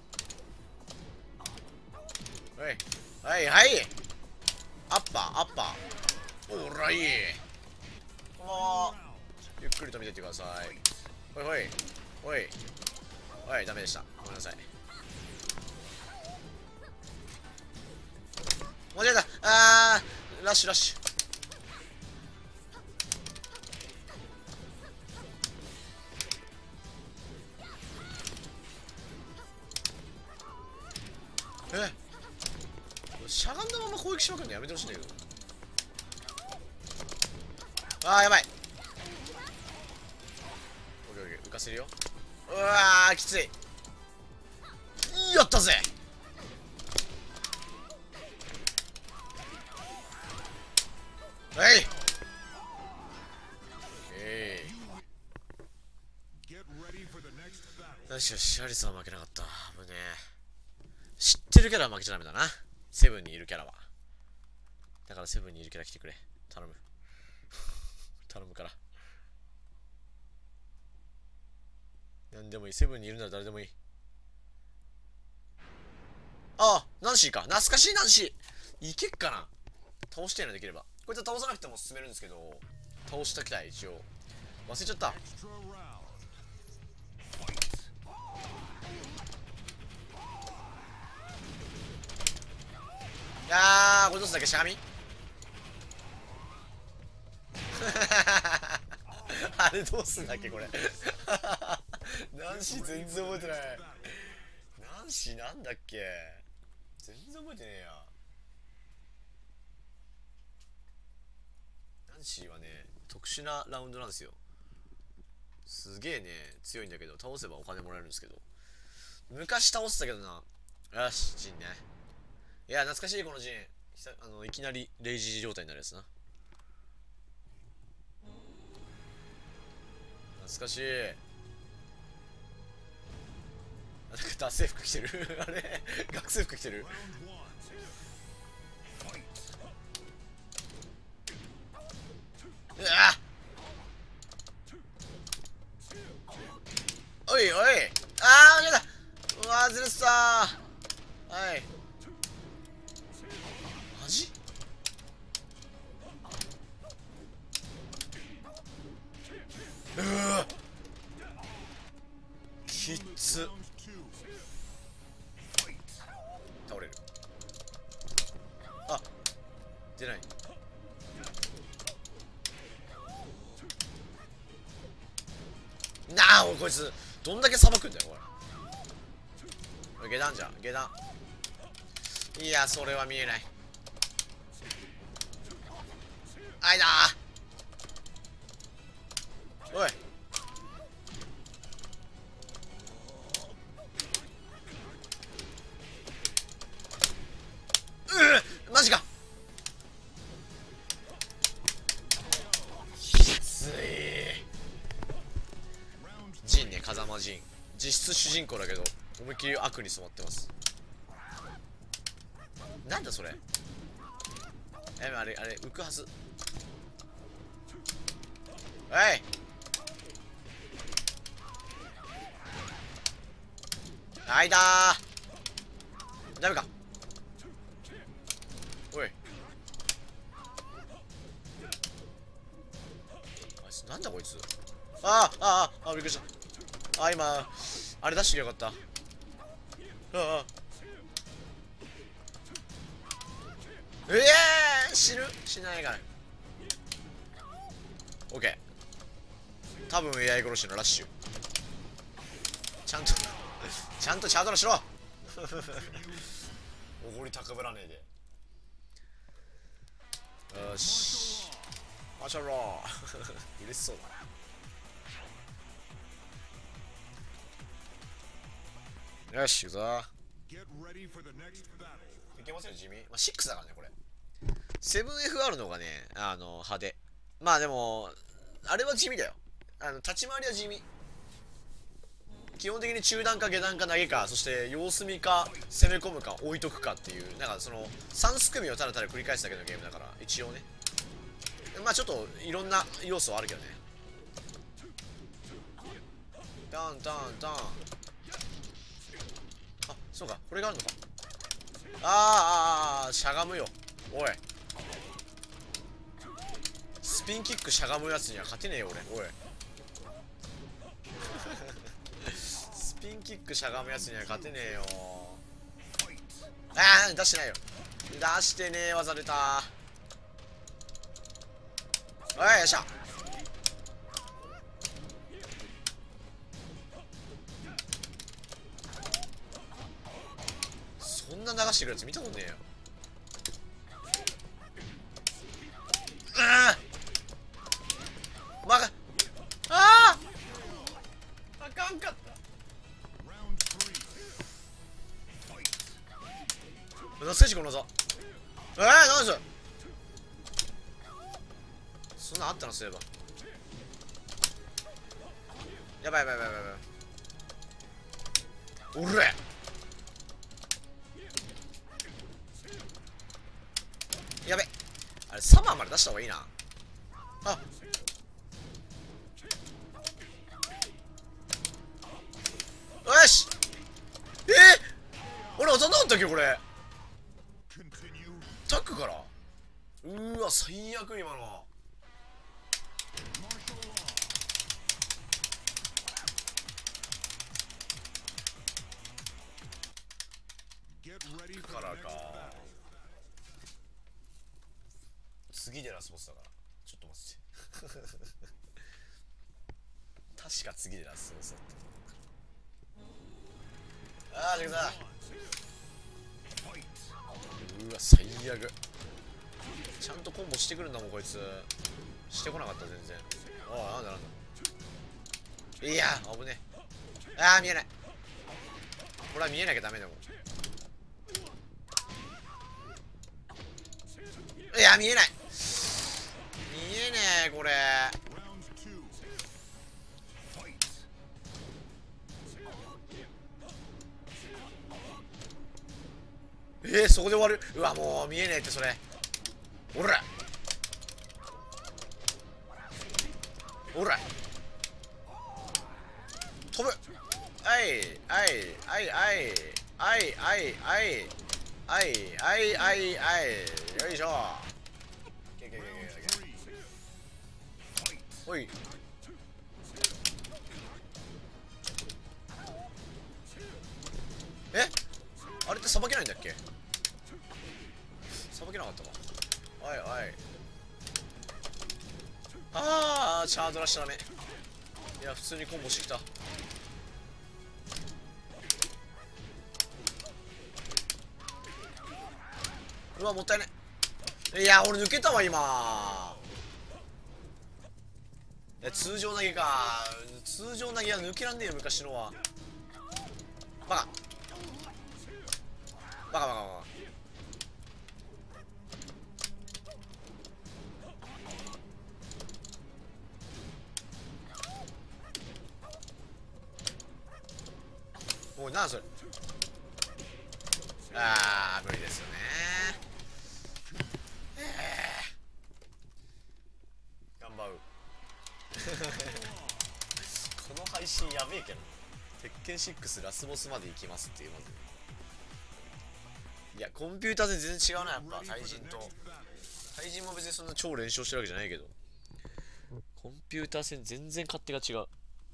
おい。はいはい。アッパー、アッパー。おらい。こんばんは。ゆっくりと見てってください。ほいほい。おい。おい、ダメでした。ごめんなさい。間違えた。あー、ラッシュラッシュ。えしゃがんだまま攻撃しまくるのやめてほしいんだけど。あー、やばい。オッケーオッケー、浮かせるよ。うわー、きつい。やったぜ。はいえい。よしよし、アリスは負けなかった。危ねえ。知ってるキャラは負けちゃダメだな。セブンにいるキャラは。だからセブンにいるキャラ来てくれ。頼む。頼むから。なんでもいい。セブンにいるなら誰でもいい。ああ、ナンシーか。懐かしいナンシー。いけっかな。倒してやなできれば。こいつは倒さなくても進めるんですけど、倒したきたい、一応。忘れちゃった。いやー、これどうすんだっけ、しゃがみあれどうすんだっけ、これ。ナンシー全然覚えてない。ナンシーなんだっけ、全然覚えてねえや。ナンシーはね、特殊なラウンドなんですよ。すげえね、強いんだけど、倒せばお金もらえるんですけど。昔倒してたけどな。よし、ジンね。いや、懐かしい、このジン。あの、いきなりレイジー状態になるやつな。懐かしい。なんか脱制服着てる。あれ学生服着てる。うわおいおい、あー、間違えた。うわー、ずるっさー。はい、マジ。うわきっつ。倒れる。あ、出ない。なあ、おいこいつどんだけさばくんだよ、おい。下段じゃん、下段。いや、それは見えない。あいだー。おい、ううマジか。きつい。ジンね、風間ジン。実質主人公だけど思いっきり悪に染まってます。なんだそれ。え、あれあれ浮くはず。おい、あいだー。ダメか。おい、あいつなんだこいつ。あーあーあー、びっくりした。あー、今あれ出してきゃよかった。ああ、ええー、死ぬ死ないから。オッケー。多分 エーアイ 殺しのラッシュ。ちゃんとちゃんとチャートのしろ。おごり高ぶらねえで。よし、マシャロー。嬉しそうだな。よし、行くぞ。いけますよ、地味。まあ、ろくだからね、これ。セブンエフアール の方がね、あの、派手。まあでも、あれは地味だよ。あの、立ち回りは地味。 基本的に中段か下段か投げか、そして様子見か攻め込むか置いとくかっていう、なんかそのさんす組をただただ繰り返すだけのゲームだから、一応ね。まあちょっといろんな要素はあるけどね。ダンダンダン。あ、そうか、これがあるのか。あーあーあー、しゃがむよ。おい、スピンキックしゃがむやつには勝てねえよ俺。おいスピンキックしゃがむやつには勝てねえよ。ああ、出してないよ。出してねえ技出た。おい、よっしゃ。そんな流してくるやつ見たことねえよ。ああ、まが、ああ、あかんかった。懐かしいこの技。えー、何それ。そんなんあったの、そういえば。やばいやばいやばいやばい。おれ、やべ、あれサマーまで出した方がいいな。あ、よし。えー、俺当たんなかったっけこれ。タックから。うーわ、最悪今の。からか。次でラスボスだから。ちょっと待って確か次でラスボスだった。ああ、ジャクさん。うわ、最悪。ちゃんとコンボしてくるんだもんこいつ。してこなかった全然。ああ、なんだなんだ。いやー、危ねえ。ああ、見えない。これは見えなきゃダメだもん。いや、見えない。見えねえこれ。えー、そこで終わる。うわ、もう見えねえってそれ。おらおら飛ぶ。あいあいあいあいあいあいあいあいあいあいあい、よいしょ。おい、え、あれってさばけないんだっけ。さばけなかったか。おいおい、ああ、チャードラしちゃダメ。いや、普通にコンボしてきた。うわ、もったいない。いや、俺抜けたわ今。いや、通常投げか。通常投げは抜けらんねえよ昔のは。バカバカバカバカ。おい、なんそれ。あー、無理ですよね。頑張るこの配信やべえけど。鉄拳シックスラスボスまで行きますっていう。まずいや、コンピューターで全然違うな。やっぱ対人と対人も別にそんな超連勝してるわけじゃないけど、コンピューター戦全然勝手が違う。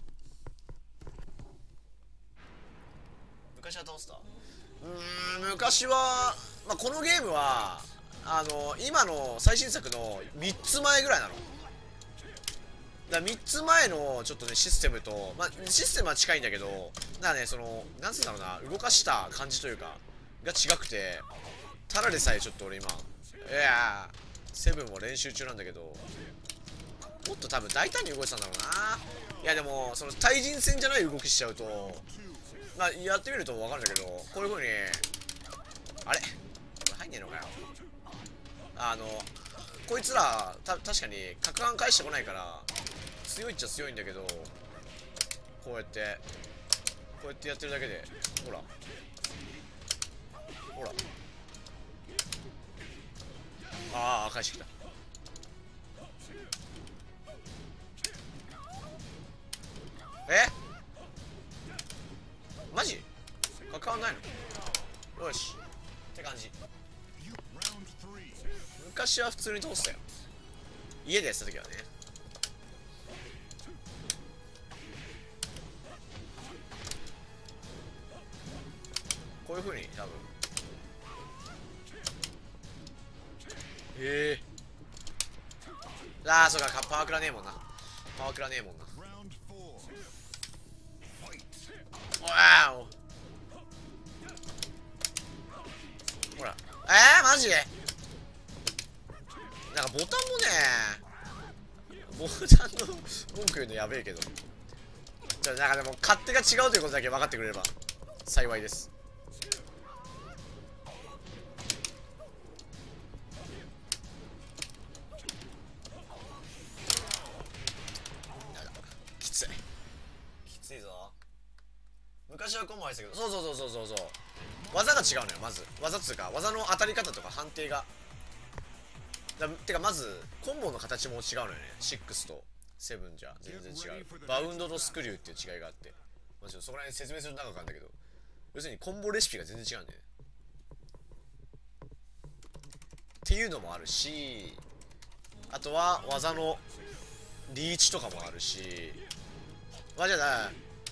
昔は倒した。うーん、昔は、まあ、このゲームはあの今の最新作のみっつまえぐらいなの。だからみっつまえのちょっとねシステムと、まあ、システムは近いんだけど、なんかね、そのなんつうんだろうな、動かした感じというかが違くて、ただでさえちょっと俺今、いやーセブンも練習中なんだけど、もっと多分大胆に動いてたんだろうな。いやでもその対人戦じゃない動きしちゃうと、まあやってみると分かるんだけど、こういう風に、あれこれ入んねえのかよ。あのこいつらた確かに攪拌返してこないから強いっちゃ強いんだけど、こうやってうやってやってるだけで、ほらほら、ああ返してきた。えマジ関わんないの？よしって感じ。昔は普通に通したよ、家でやってた時はね。こういうふうに多分、ええー、ああそうか、パワークラねえもんな、パワークラねえもんな。わお、ほら、えー、マジなんかボタンもね、ボタンの文句言うのやべえけど、じゃなんかでも勝手が違うということだけ分かってくれれば幸いです。きついきついぞ。昔はコンボ入ってたけど、そうそうそうそうそうそう、技が違うのよ。まず技っつうか技の当たり方とか判定がだ、てかまずコンボの形も違うのよね。ろくとなじゃ全然違う。バウンドとスクリューっていう違いがあって、まあ、ちょっとそこら辺説明すると長くあるんだけど、要するにコンボレシピが全然違うんだよねっていうのもあるし、あとは技のリーチとかもあるし、まあじゃあ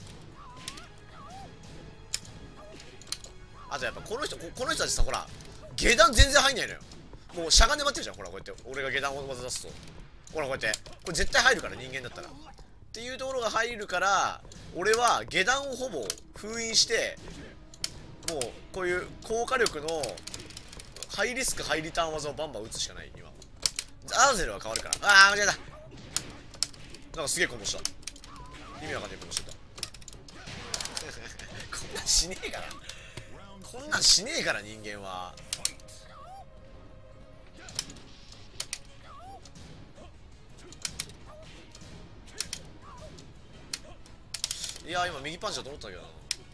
あとやっぱこの人この人たちさ、ほら下段全然入んないのよ。もうしゃがんで待ってるじゃん。ほらこうやって俺が下段を技出すと、ほらこうやってこれ絶対入るから、人間だったらっていうところが入るから、俺は下段をほぼ封印して、もうこういう高火力のハイリスクハイリターン技をバンバン打つしかない。今アーゼルは変わるから。ああ間違えた。なんかすげえコンボした。意味わかんないコンボしてたこんなんしねえから、こんなんしねえから人間は。いや今右パンチだと思ったけどな。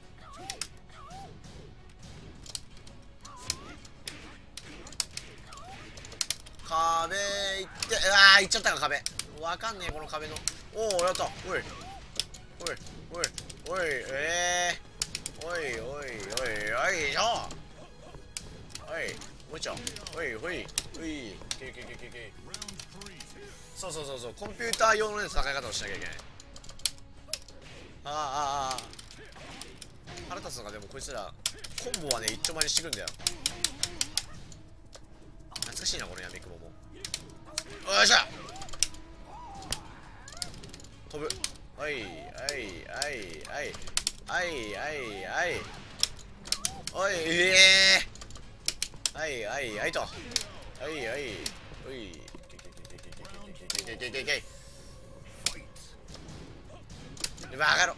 壁いって、うわーいっちゃったか壁。わかんねえこの壁の。おおやった。おいおいおいおい、えー、おいおいおいおいよおいもういっちゃう。おいおいおいけけけけけ。そうそうそうそう、コンピューター用のね戦い方をしなきゃいけない。ああああ腹立つのが、でもこいつらコンボはね一丁前にしてくんだよ。懐かしいなこの闇雲も。よいしょ飛ぶ。はいはいはいはいはいはいはいおいええはいはいはいとはいはいおいけけけけけけけけけけけバカ野郎。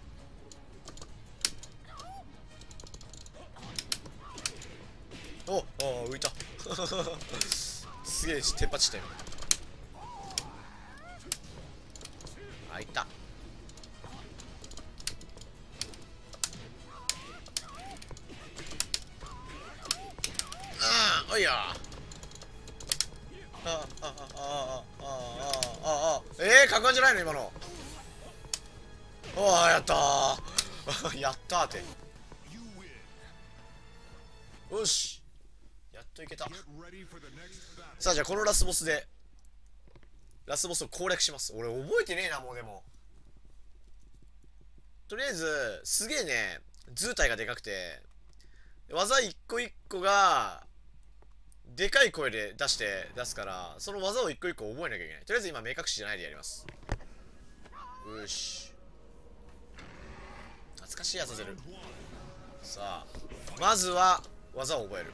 おお浮いたすげえテンパチしたよ。あいった。ああおいやあああああああああええー、格好じゃないの今の。おおやったーやったーって。よしやっといけた。さあじゃあこのラスボスでラスボスを攻略します。俺覚えてねえなもう。でもとりあえずすげえね図体がでかくて、技一個一個がでかい声で出して出すから、その技を一個一個覚えなきゃいけない。とりあえず今目隠しじゃないでやります。よし懐かしいやつ出る。さあまずは技を覚える。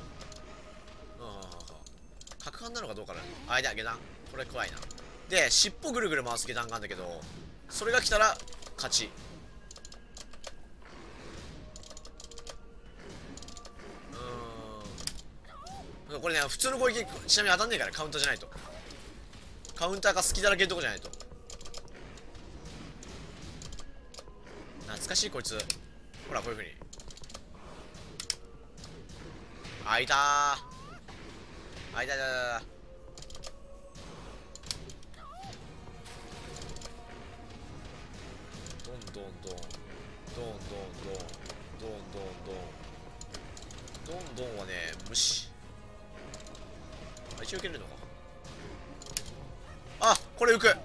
角半なのかどうかな。あいだ下段これ怖いな。で尻尾ぐるぐる回す下段があるんだけど、それが来たら勝ち。うーんこれね普通の攻撃ちなみに当たんねえから、カウンターじゃないと。カウンターが好きだらけのとこじゃないと。懐懐かしいこいつ。ほらこういうふうにあいたーあいたいたいたいた。どんどんどんどんどんどんどんどんどんどんどんどんはね無視。あ一応受けれるのか。あこれ浮く。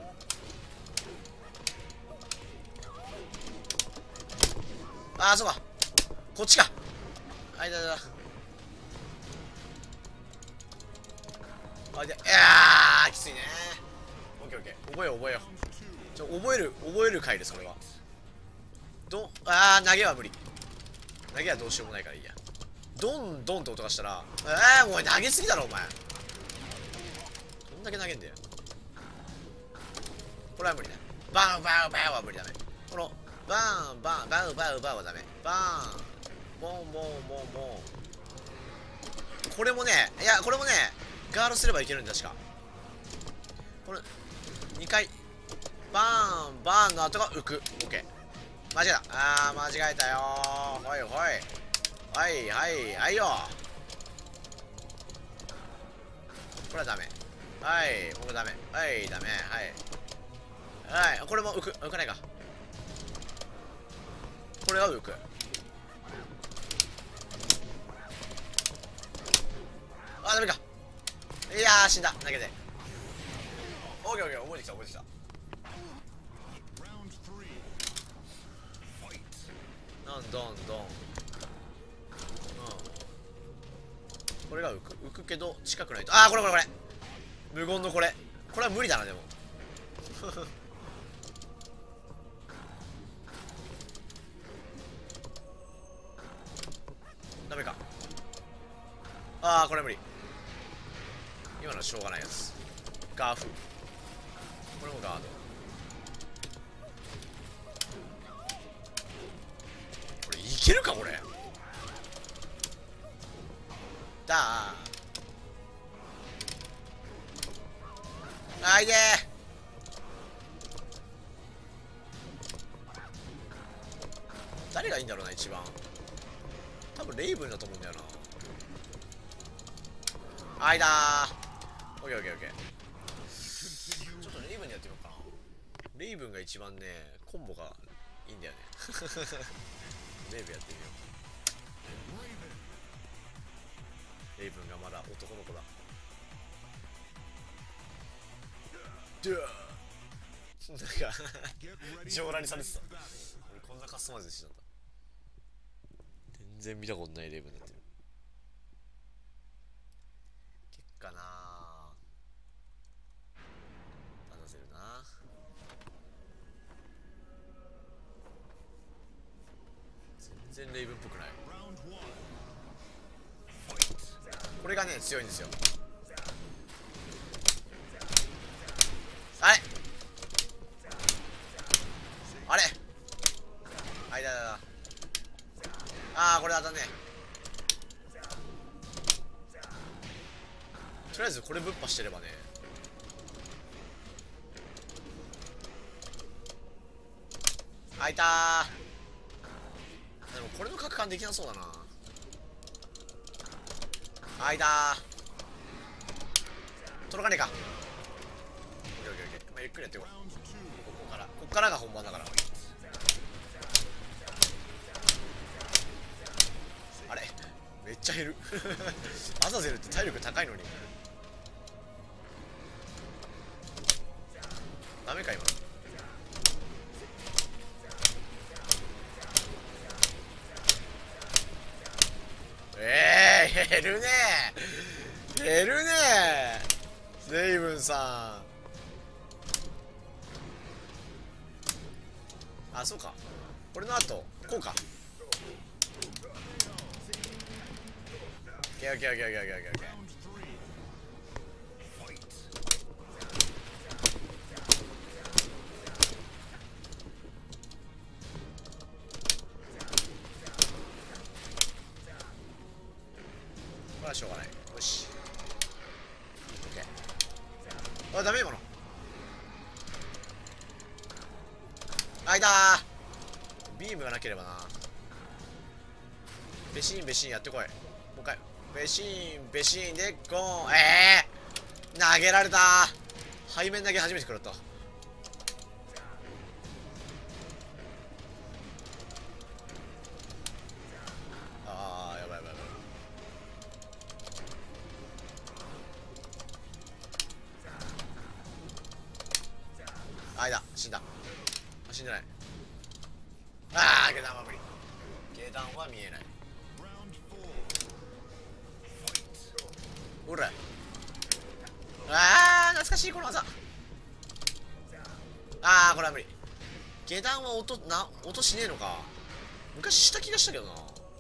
ああそうかこっちか。あいたいたいた。あいたいやーきついね。オッケーオッケー覚えよう覚えよう。ちょ覚える覚える回でそれはどあー投げは無理。投げはどうしようもないからいいや。ドンドンって音がしたらえー、お前投げすぎだろお前。どんだけ投げんだよ。これは無理だ。バウバウバウは無理だね。このバーンバーンバウバウバウはダメ。バーンボンボンボンボン。これもねいやこれもねガードすればいけるんだ確か。これにかいバーンバーンの後が浮く。オッケー間違えた。あー間違えたよー。ほいほいはいはいはいよ。これはダメ。はいこれダメ。はいダメ。はいはいこれも浮く浮かないか。これは浮く。あダメか。いやー死んだ投げて。オッケーオッケー覚えてきた覚えてきた。どんどんどん、うん、これが浮く浮くけど近くないと。ああこれこれこれ無言のこれこれは無理だなでもダメか。ああこれ無理。今のはしょうがないやつ。ガーフこれもガード。これいけるかこれ。だああいでー。誰がいいんだろうな一番。多分レイブンだと思うんだよな。あいだー。オッケーオッケーオッケー。ちょっとレイブンにやってみようかな。レイブンが一番ねコンボがいいんだよねレイブンやってみよう。レイブンがまだ男の子だ。ドゥーなんか上裸にされてた。俺こんなカスタマイズしてたんだ。全然見たことないレイブンになってる。結果なー出させるな。全然レイブンっぽくない。これがね強いんですよ。あれあれあいだだだ。ああこれ当たんね。とりあえずこれぶっ破してればね。あいたー。でもこれの角感できなそうだな。あいたー。届かねえか。オッケーオッケーオッケー。まあ、ゆっくりやっていこう。ここからここからが本番だから。あれめっちゃ減るアザゼルって体力高いのにダメか今の。えー、減るねー減るねーレイブンさん。あそうかこれの後こうか。オッケーオッケーオッケーオッケーオッケーオッケーオッケー。これはしょうがない。よしオッケー。あダメ今の。あいたー。ビームムがなければな。ベシーンベシーンやってこい。もう一回ベシーンベシーンでゴーン。ええー、投げられた。背面投げ初めて食らった。ああやばいやばいやばい。あいだ死んだ。死んでない。ああ下段は無理。下段は見えない。おらあー懐かしいこの技。あーこれは無理。下段は音な音しねえのか。昔した気がしたけどな。も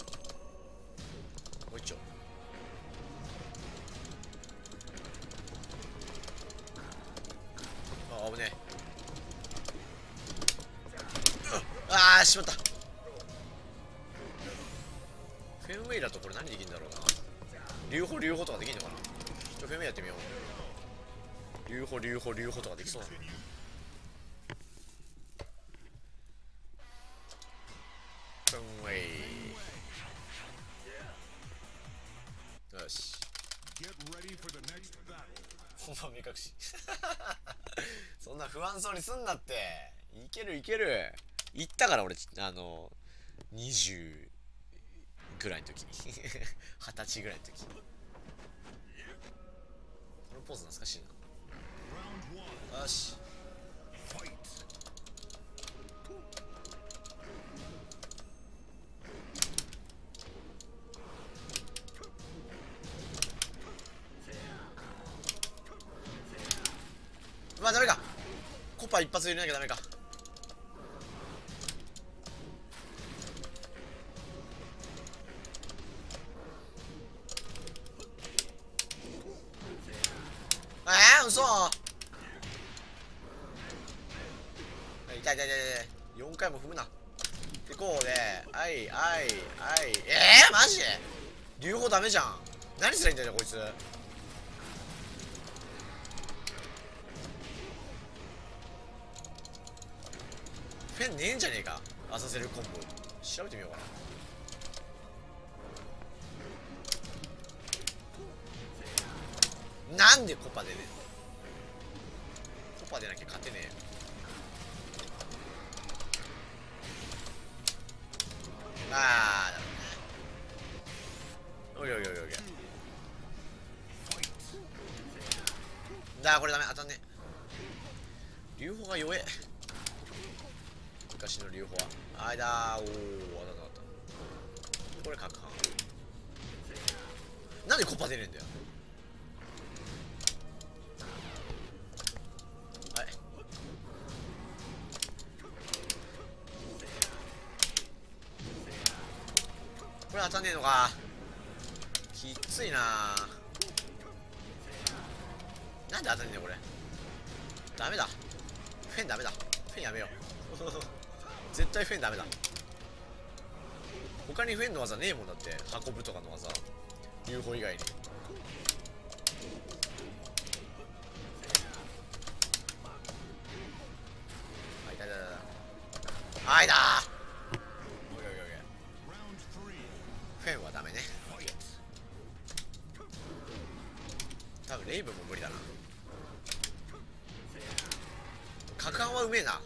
う一丁。あ危ねえ。あーしまった。フェンウェイだとこれ何できるんだろうな。流砲流砲とかできるのかな。ちょフェンウェイやってみよう。流砲流砲流砲とかできそうな。フェンウェイよし。本番目隠しそんな不安そうにすんなって。いけるいける。言ったから俺あのにじゅうぐらいの時はたちぐらいの時。このポーズ懐かしいな。よしまあダメか。コパ一発入れなきゃダメか。えー、嘘。痛い痛い痛い痛い。よんかいも踏むな。でこうであいあいあい。えー、マジ流砲ダメじゃん。何すりゃいいんだよこいつ。フェンねえんじゃねえか。アサセルコンボ調べてみようかな。なんでコパでねえの。コパでなきゃ勝てねえよ。あーなるほどね。おいおいおいおい。だーこれダメ当たんねえ。流砲が弱え。昔の流砲はあいだー。おお当たった当たった。これ角半。なんでコパ出ねえんだよ。はいこれ当たんねえのか。きっついな。なんで当たんねえんだよこれ。ダメだフェンダメだ。フェンやめよう絶対フェンダメだ。他にフェンの技ねえもんだって。運ぶとかの技流砲以外に。あいたいたいた。あいだー。おいおいおいフェンはダメね。多分レイブンも無理だな。角半はうめえな。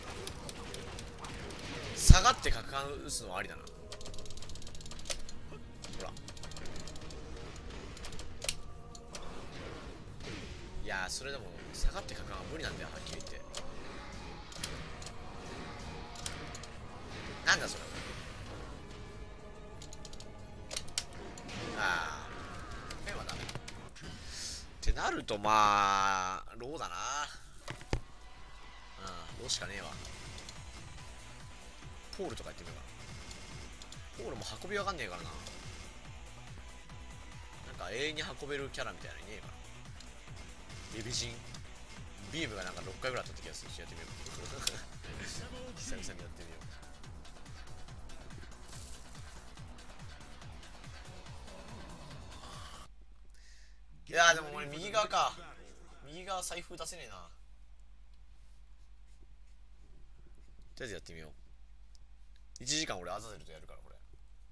下がって角半打つのはありだな。ほらいやーそれでも下がって角半は無理なんだよはっきり言って。なんだそれ。ああフェンはダメってなるとまあローだな。うんローしかねえわ。ポールとかやってみようかな。ポールも運びわかんねえからな。なんか永遠に運べるキャラみたいなのいねえかな。エビジンビームがなんかろっかいぐらい当たった気がするしやってみよう久々にやってみよう。いやーでも俺右側か。右側財布出せねえな。とりあえずやってみよう。 いちじかん俺アザゼルとやるから、これ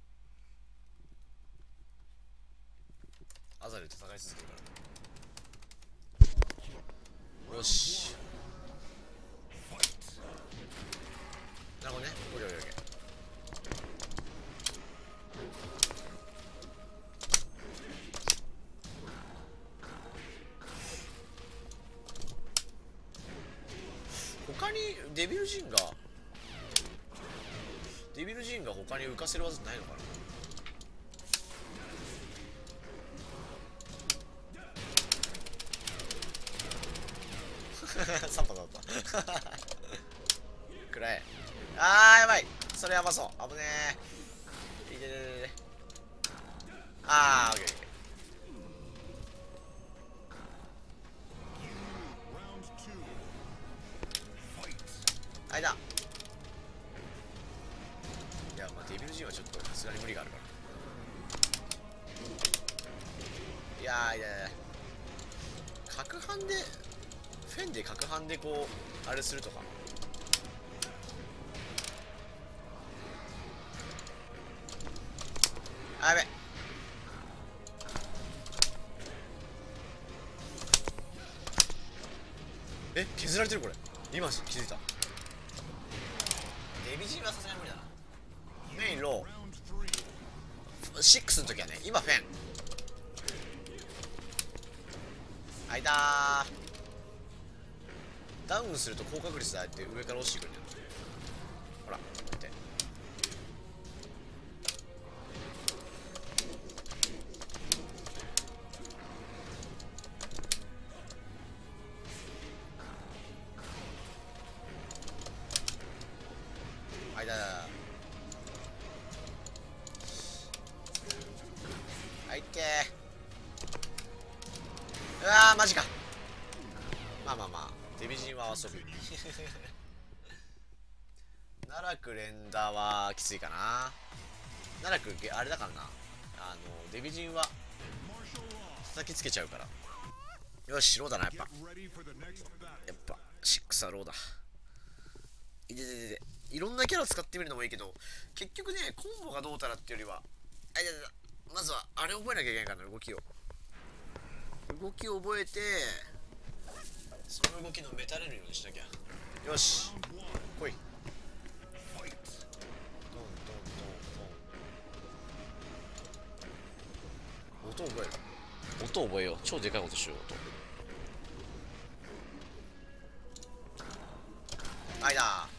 アザゼルと戦い続けるから。よし、なるほどね。オッケーオッケーオッケー。他にデビルジンがデビルジンが他に浮かせる技ないのかな。サッパだったくらえ。あーやばい、それやばそう、危ねえ。いてててて、あーオッケーオッケー。あいだ。いやまあデビルジンはちょっとさすがに無理があるから。いやーいやいや、角半でフェンで角半でこうあれするとか。あやべえ、削られてるこれ。今気づいた。デビジンはさすがに無理だな。メインローろくの時はね。今フェンあいたー。ダウンすると高確率であえて上から落ちてくるんだよ。ほら見て。あいだー。あいってー。うわーマジか。まあまあまあデビジンは遊び奈落連打はきついかな。奈落あれだからな、あのデビジンは叩きつけちゃうから。よしローだな。やっぱやっぱシックスはローだ。いてててて、いろんなキャラ使ってみるのもいいけど、結局ねコンボがどうたらっていうよりは、あいやいや、まずはあれ覚えなきゃいけないからな。動きを動きを覚えて、その動きのメタれるようにしなきゃ。よし来い。ドンドンドンドン。音覚える。音覚えよう。超でかい音しよう。音あいだ。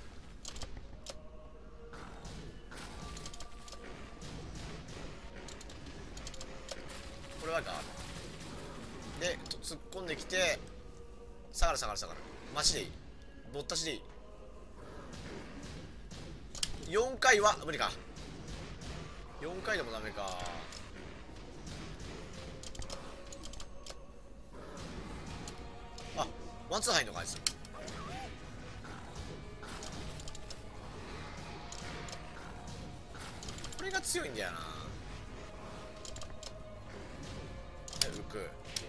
これはガードで突っ込んできて、下がる下がる下がる。マジでいい。ぼったしでいい。よんかいは無理か。よんかいでもダメか。あ、ワンツー入んのかあいつ。これが強いんだよな。浮く。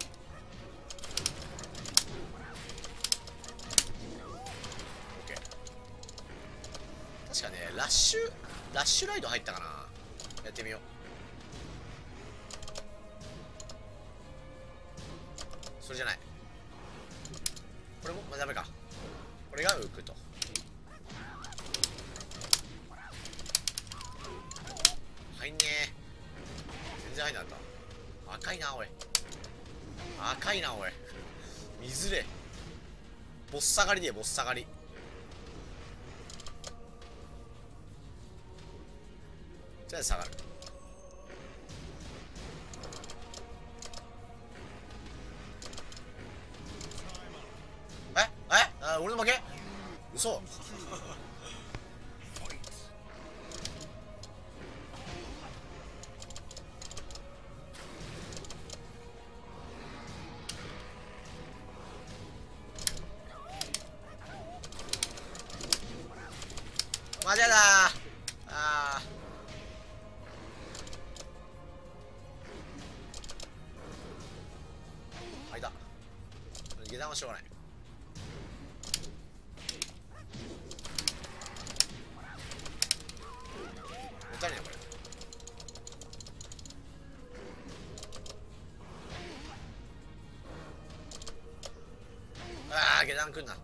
確かねラッシュラッシュライド入ったかな。やってみよう。それじゃない、これも、まあ、ダメか。これが浮くと。入んねえ。全然入んなかった。赤いなおい。赤いなおい。見づれ。ボッサ狩りでボッサ狩り。とりあえず下がる。ええあ、俺の負け。嘘マジやだー。あーあいだ。下段はしょうがない。 ったりねこれ。ああ下段くんな。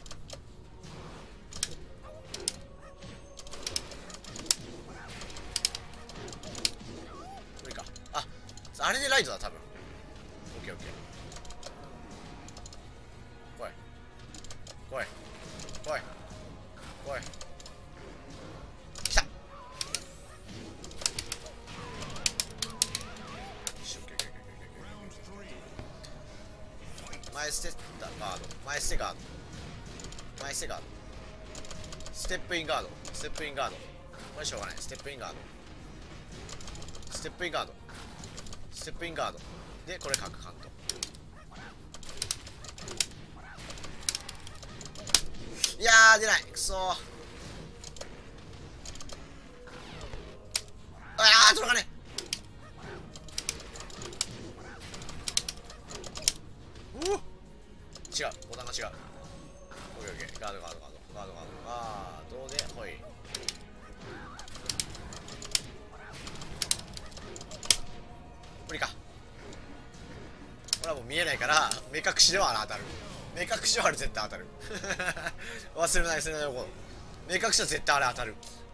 無理か。ああれでライトだ多分。オッケーオッケー。来い来い来い来い。来た。前ステッタガード、前ステガード、前ステガード、ステップインガード、ステップインガード。これしょうがない。ステップインガード、ステップインガード、ステップインガードでこれ角カント。いやー出ない。くそー。あー届かねえ。うっ違う、ボタンが違う。オッケーオッケー。ガードガードガードガードガードガードでほい。無理か。これはもう見えないから目隠しではあれ当たる。目隠しはあれ絶対当たる。忘れない忘れないよ。目隠しは絶対あれ当たる。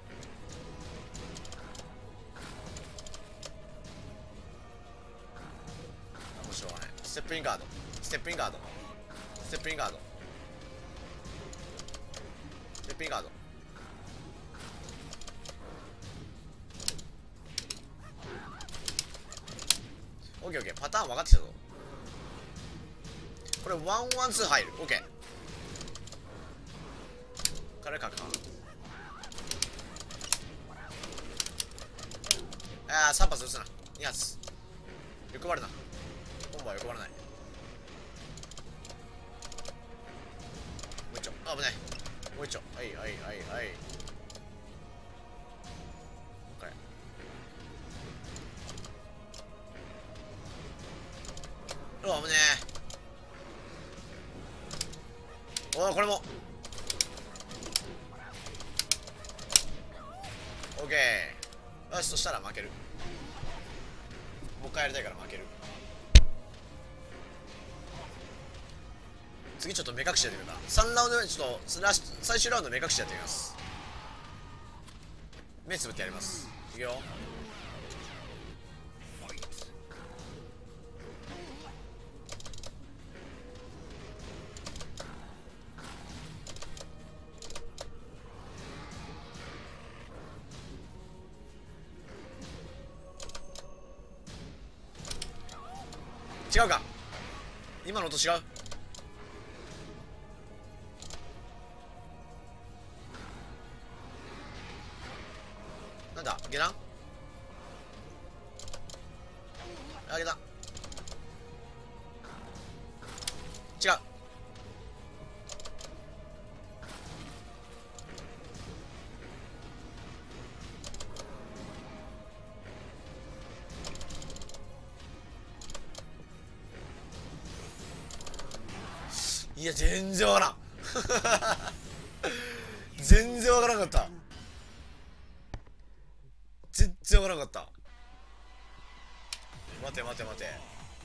あもうしょうがない。ステップインガード、ステップインガード、ステップインガード、ステップインガード。オッケーオッケー。パターン分かってきたぞ。これワンワンツー入る。オッケー。軽い角か。ああさん発撃つな。に発欲張るな。コンボは欲張らない。もう一丁。あ危ない。もう一丁。はいはいはいはい。これうわ危ねえ。おおこれもオッケー。よしそしたら負ける。もう一回やりたいから負ける。次ちょっと目隠しやってみるか。さんラウンド目ちょっとラス最終ラウンド目隠しやってみます。目つぶってやります。いくよ。違うか。今の音違う。なんだ下段。あげた。違う。いや全然わからん。全然わからんかった。全然わからんかった。待て待て待て。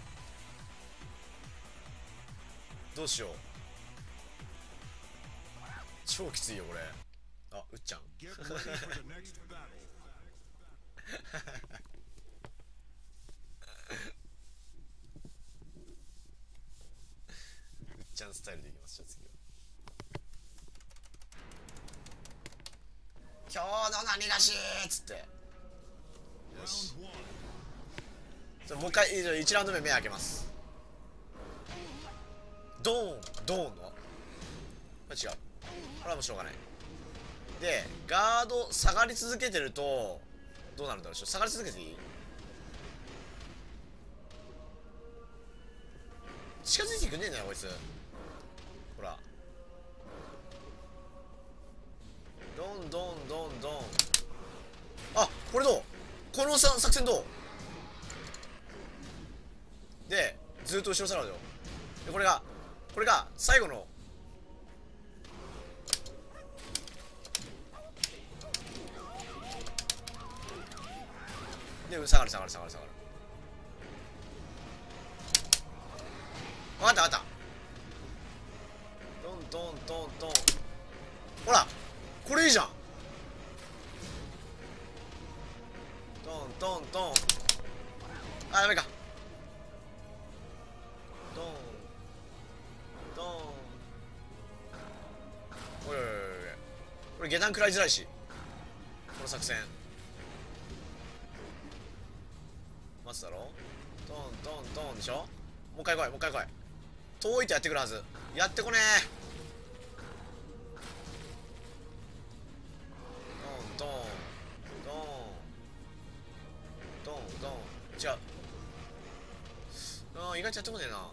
どうしよう。超きついよこれ。あうっちゃん。うっちゃんスタイルでいきます。じゃあ次は今日の何がしーっつって。よしもう一回いちラウンド目目開けます。ドーンドーンのこれ違う。これはもうしょうがない。でガード下がり続けてるとどうなるんだろう。下がり続けていい。近づいてくんねえんだよこいつ。ほらドンドンドンドン。あこれどう。このさ作戦どうでずっと後ろ下がるよ。でこれがこれが最後ので下がる下がる下がる下がる。分かった分かった。トントントントン。ほらこれいいじゃん。トントントン。あ、ダメか。トントン。おいおいおいおい、これ下段食らいづらいし、この作戦待つだろ。トントントンでしょ。もう一回来いもう一回来い。遠いとやってくるはず。やってこねえ。トントントントントン。違う。ああ、意外とやってこねえな。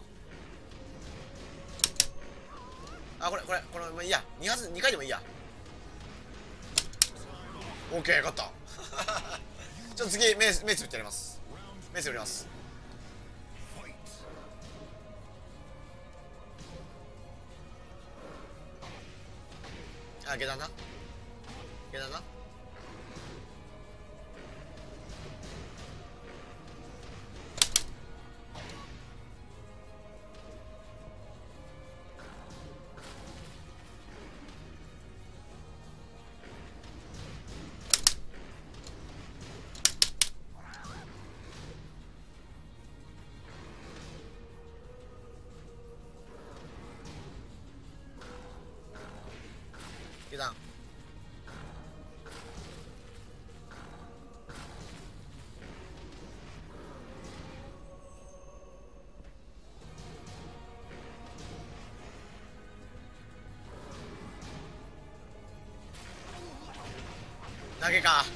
あ、これこれこれ、まあ、いいや、に発にかいでもいいや。オッケー、勝った。ちょっと次目目つぶってやります。目つぶります。あ、下段な下段な。下段。投げか。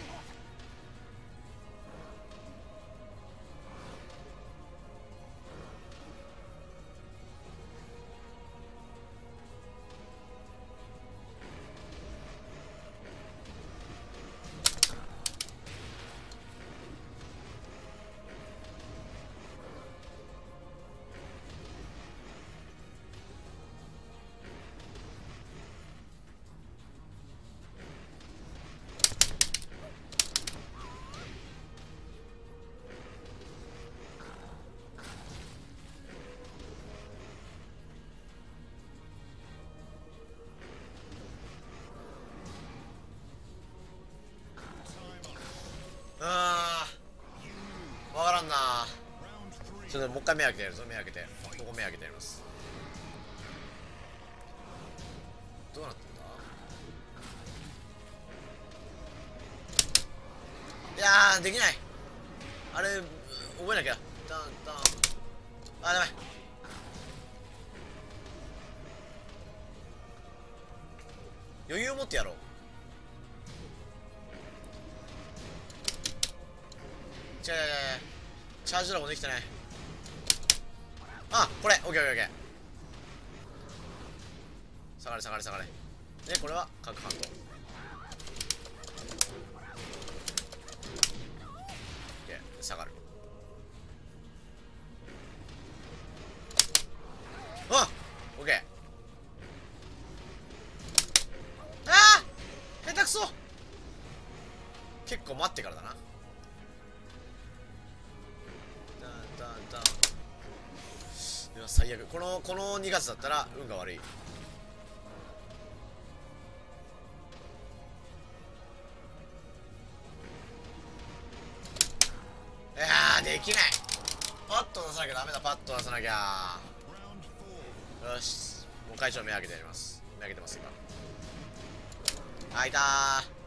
あー、わからんな。ちょっともう一回目開けてやるぞ。目開けて、ここ目開けてやります。どうなってんだ。いやー、できない。あれ覚えなきゃ。タンタン。あ、ダメ。余裕を持ってやろう。違う違う違う、チャージドラゴンできてない。あ、これオッケーオッケーオッケー。下がれ下がれ下がれ。でこれは核反応。オッケー、下がる。あ、オッケー。あー、下手くそ。結構待ってからだな。いや最悪。このこのにがつだったら運が悪い。いやー、できない。パッと出さなきゃダメだ。パッと出さなきゃ。よし、もう会長目開けてやります。目開けてます今。開いたー。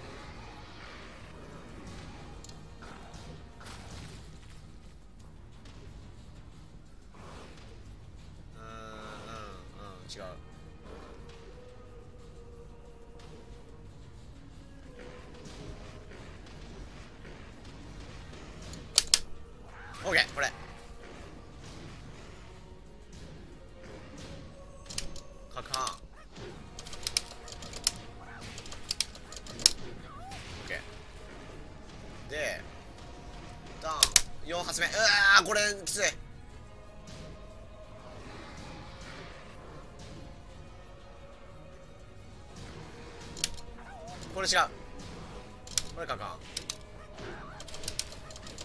違う。オッケー、これかかん。オッケーでダンよん発目。うわー、これきつい。これ違う。これかかん。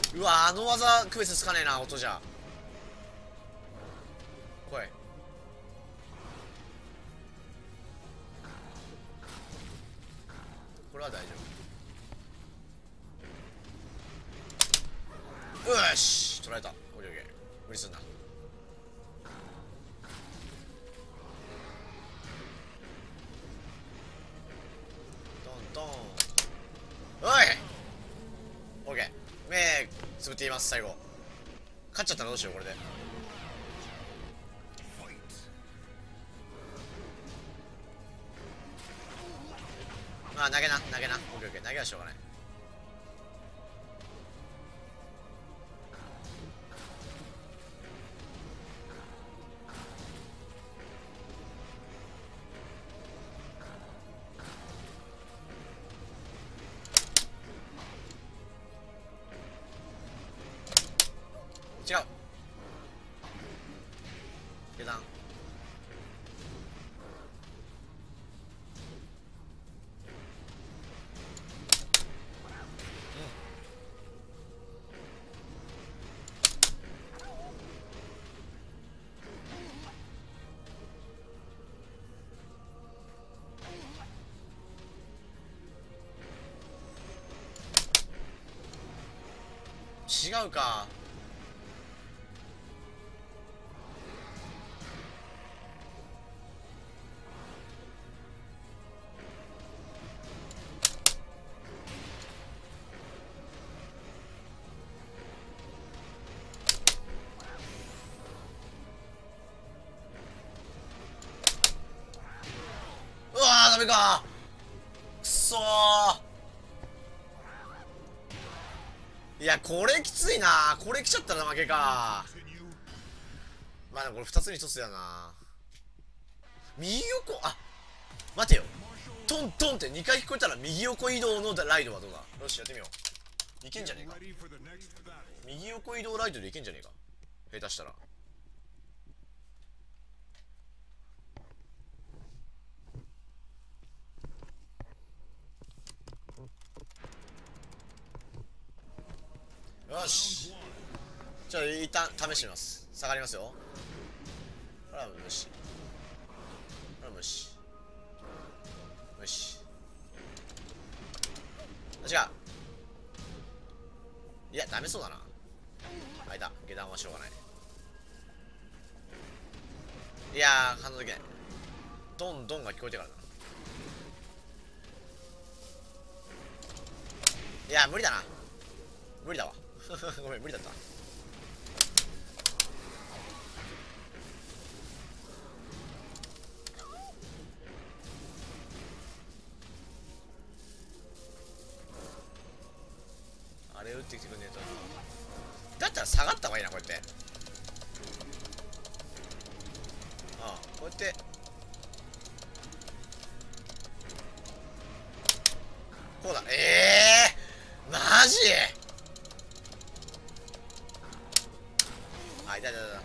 うわ、あの技区別つかねえな、音じゃ。来い。これは大丈夫。よし、取られた。オッケーオッケー、無理すんな。トントン。おい、オッケー。目つぶっています。最後勝っちゃったらどうしよう、これで。まあ投げな、投げな。オッケーオッケー、投げはしょうがない。違う。下段。違うか。うわー、ダメか。くそー。いや、これきついな。これ来ちゃったら負けか。まあでもこれふたつにひとつだな。右横、あ、待てよ。トントンってにかい聞こえたら右横移動のライドはどうだ。よし、やってみよう。いけんじゃねえか。右横移動ライドでいけんじゃねえか、下手したら。よし、じゃあ一旦試してみます。下がりますよ。これは無視、これは無視、無視。違う。いや、ダメそうだな。あ、いた。下段はしょうがない。いやー、反応できない。ドンドンが聞こえてからな。いやー、無理だな。無理だわ。ごめん、無理だった。あれ打ってきてくんねえと。だったら下がった方がいいな、こうやって。ああ、こうやって。こうだ。ええー、マジ。あ、いたいたいた。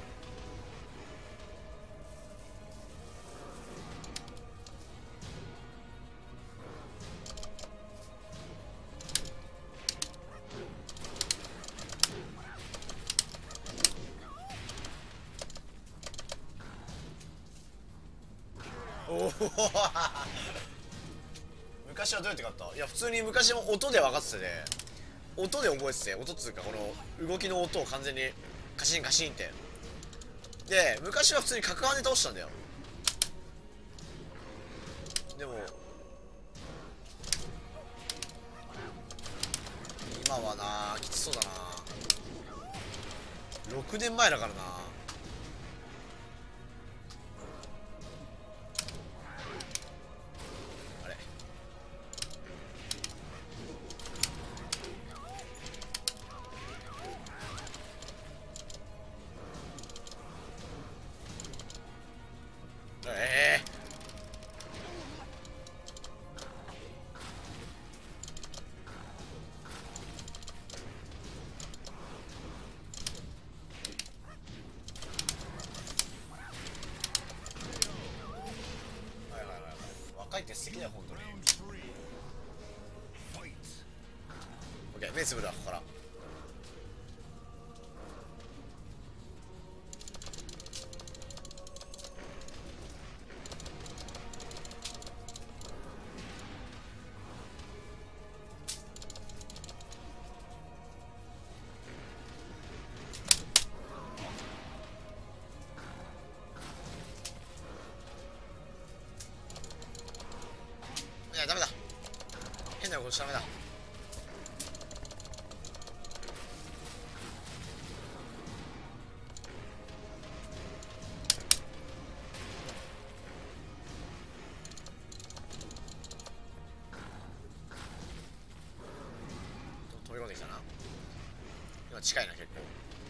おお昔はどうやって勝った？いや、普通に昔も音で分かってて、ね、音で覚えてて、音っつうかこの動きの音を完全にカシンカシンって。で、昔は普通に角半で倒したんだよ。でも今はな、きつそうだな。ろくねんまえだからな。あれ、ええー、はいはいはいはい。若いって素敵だよ、本当に。オッケー、目つぶるわ、ここから。 んだよこれ下目だ。飛び込んできたな。今近いな結構。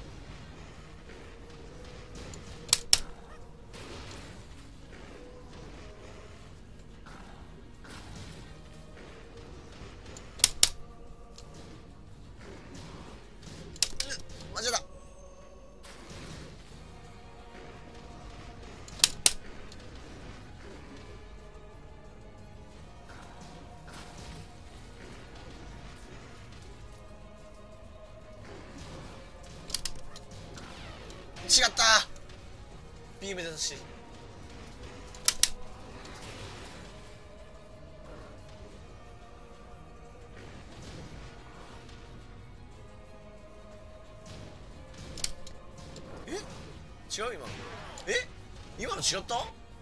マジだ。違った。ビームでし。え、違う今の。え、今の違った。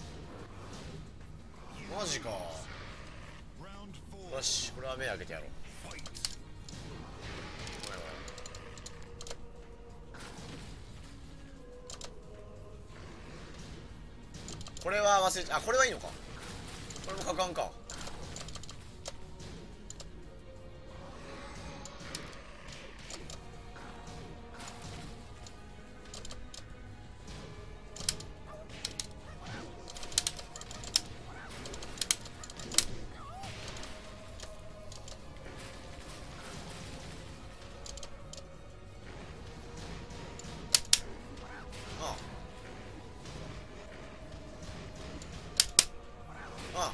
マジか。よし、これは目開けてやろう。これは忘れちゃ、あ、これはいいのか。これもかかんか。あ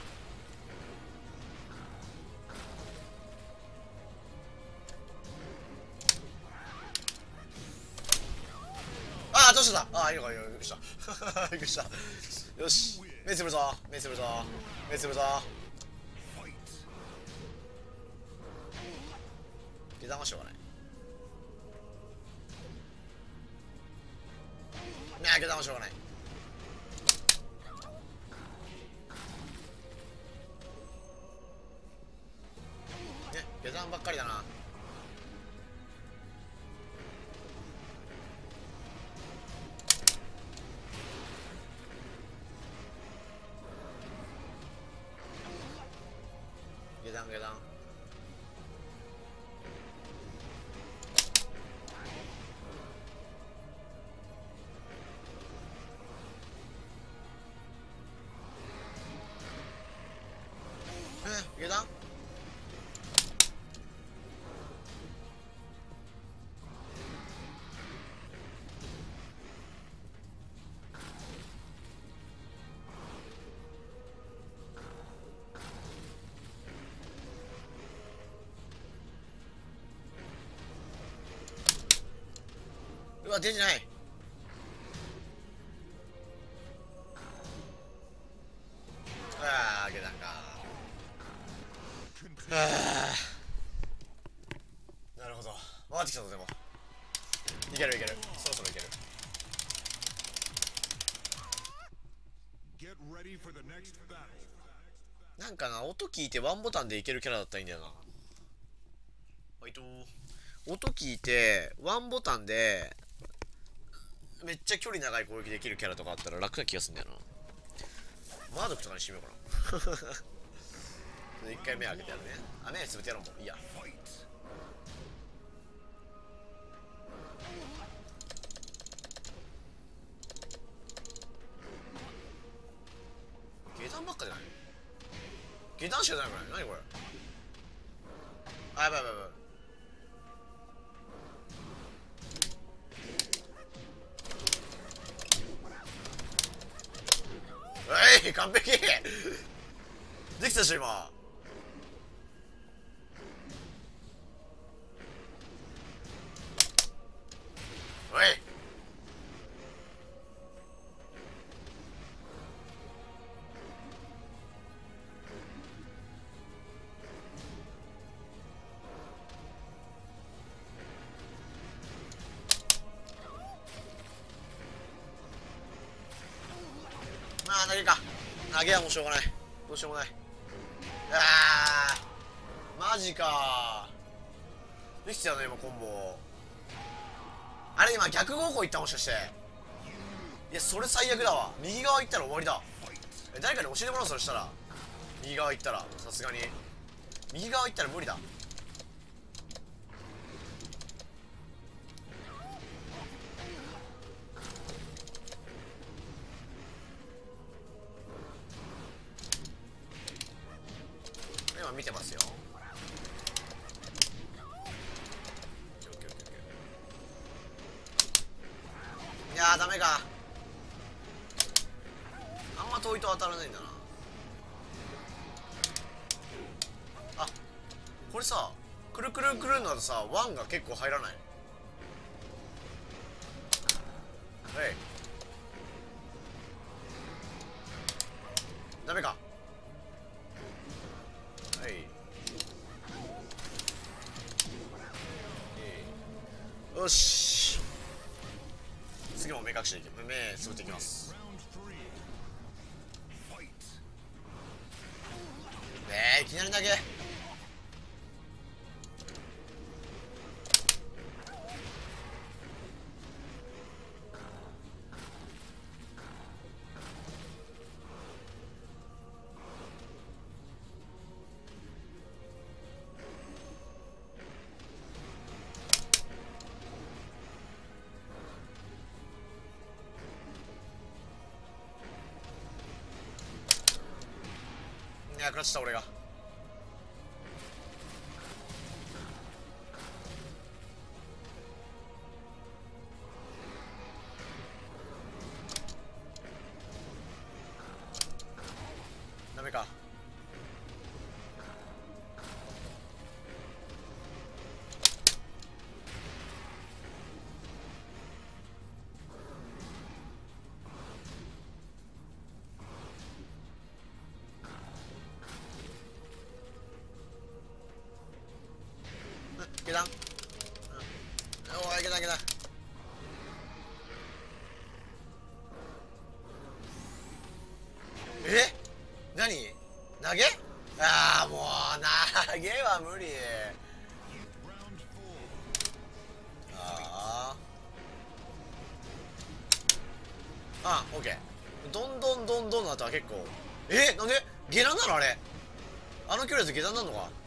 ああ、どうしたああ、いいのか、いいのか、びっくりした。びっくりした。よし、目つぶるぞ、目つぶるぞ、目つぶるぞ。下段はしょうがない。なあ、下段はしょうがない。ね、下段ばっかりだな。下段下段。え、下段。うわ、出てない。ああ、下段か。ああ、なるほど。回ってきたぞ。でもいけるいける、そろそろいける。なんかな、音聞いてワンボタンでいけるキャラだったらいいんだよな。はいと、音聞いてワンボタンでめっちゃ距離長い攻撃できるキャラとかあったら楽な気がするんだよな。マードクとかにしてみようかな。一回目開けてやるね。あ、目つぶってやろう。もういいや。下段ばっかじゃない。下段しかないこれ。何これ。あ、やばいやばいやばい。えい、完璧できたでしょ今。おい、まあ投げか。投げはもうしょうがない。どうしようもない。ああ、ママジかー。できてたの今コンボ。あれ今逆方向行った、もしかして。いやそれ最悪だわ。右側行ったら終わりだ。え誰かに教えてもらう。そしたら右側行ったらさすがに右側行ったら無理だ。今見てますよ。いやーダメか。あんま遠いと当たらないんだな。あこれさくるくるくるのだとさワンが結構入らない。はいダメか。はいよし次も目隠していき目つぶっていきます。えー、いきなり投げ。いや食らっちゃった俺が。ダメか。下段、うん、おい下段下段。え何投げ。ああもう投げは無理。あああオッケー。どんどんどんどんの後は結構えなんで下段なのあれ。あの距離だと下段なのか。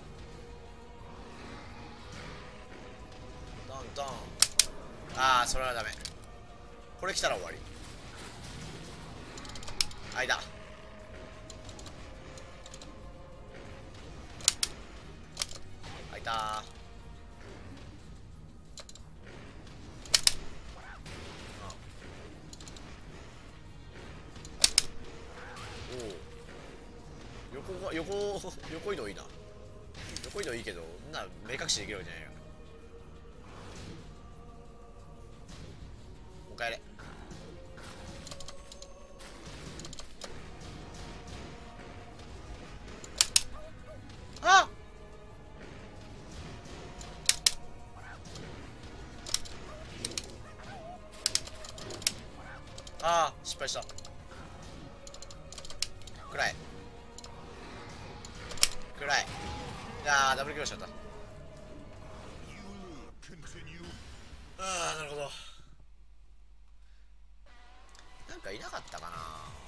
ドンドン。ああそれはダメ。これ来たら終わり。間開いた。おお横が横横移動いいな。横移動いいけどな目隠しできるわけじゃないよ。もう帰れ。ああー失敗した。暗い暗い。あーダブルキルしちゃった。ああなるほど。なんかいなかったかな。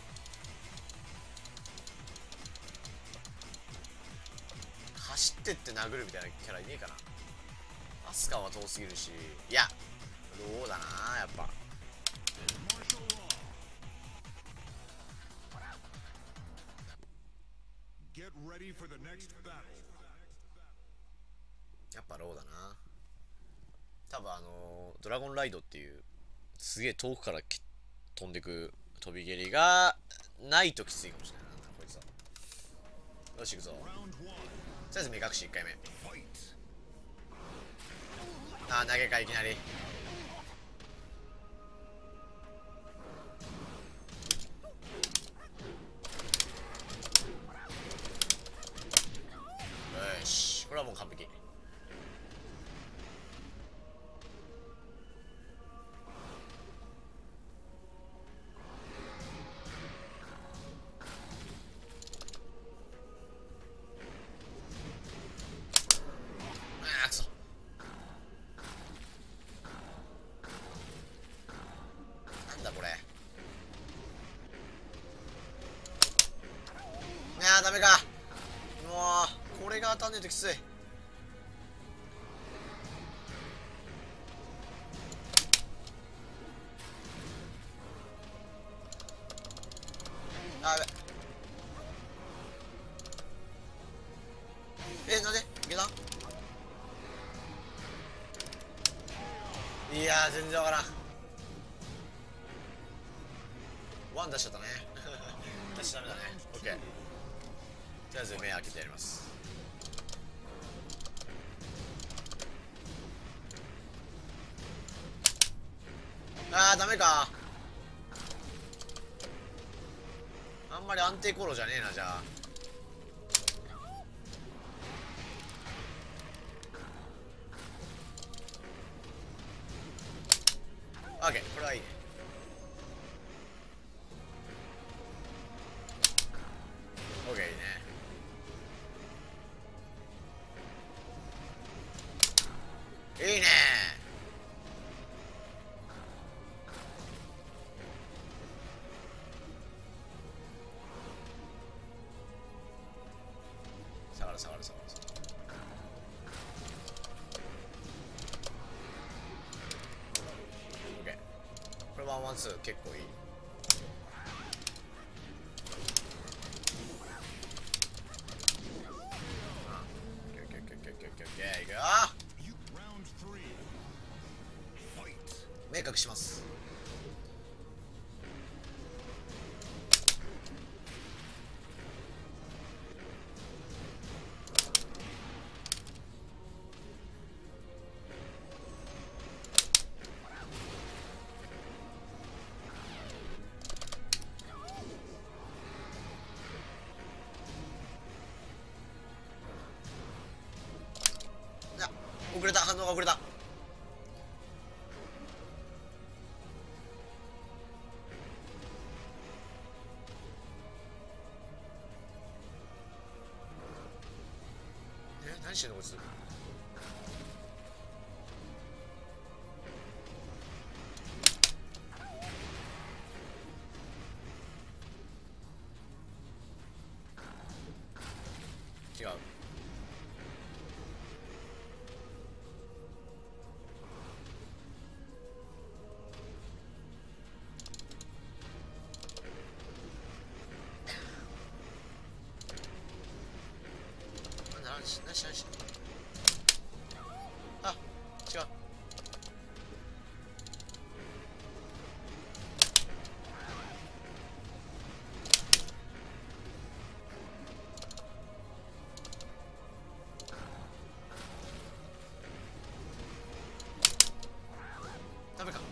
走ってって殴るみたいなキャラいねえかな。アスカは遠すぎるし。いやどうだなやっぱ。やっぱローだな。多分あのー、ドラゴンライドっていうすげえ遠くから飛んでく飛び蹴りがないときついかもしれないなこいつは。よし行くぞ。とりあえず目隠しいっかいめ。あー投げかいきなり。よしこれはもう完璧。 メか。もうこれが当たんねえときつい。あ、やべえ、なんでいけた。いやー全然わからん。ワン出しちゃったね。出しちゃダメだね。オッケー。とりあえず目開けてやります。あーダメか。あんまり安定航路じゃねえな。じゃあオッケー、これはいいね。オッケー、いいね。いいねー。下がる下がる下がる下がる。オッケー、これワンワンツー結構いい。いくよ。明確します。遅れた、反応が遅れた。え、何してんのこいつ。違う。なしなしなし。あ、違う。ダメか。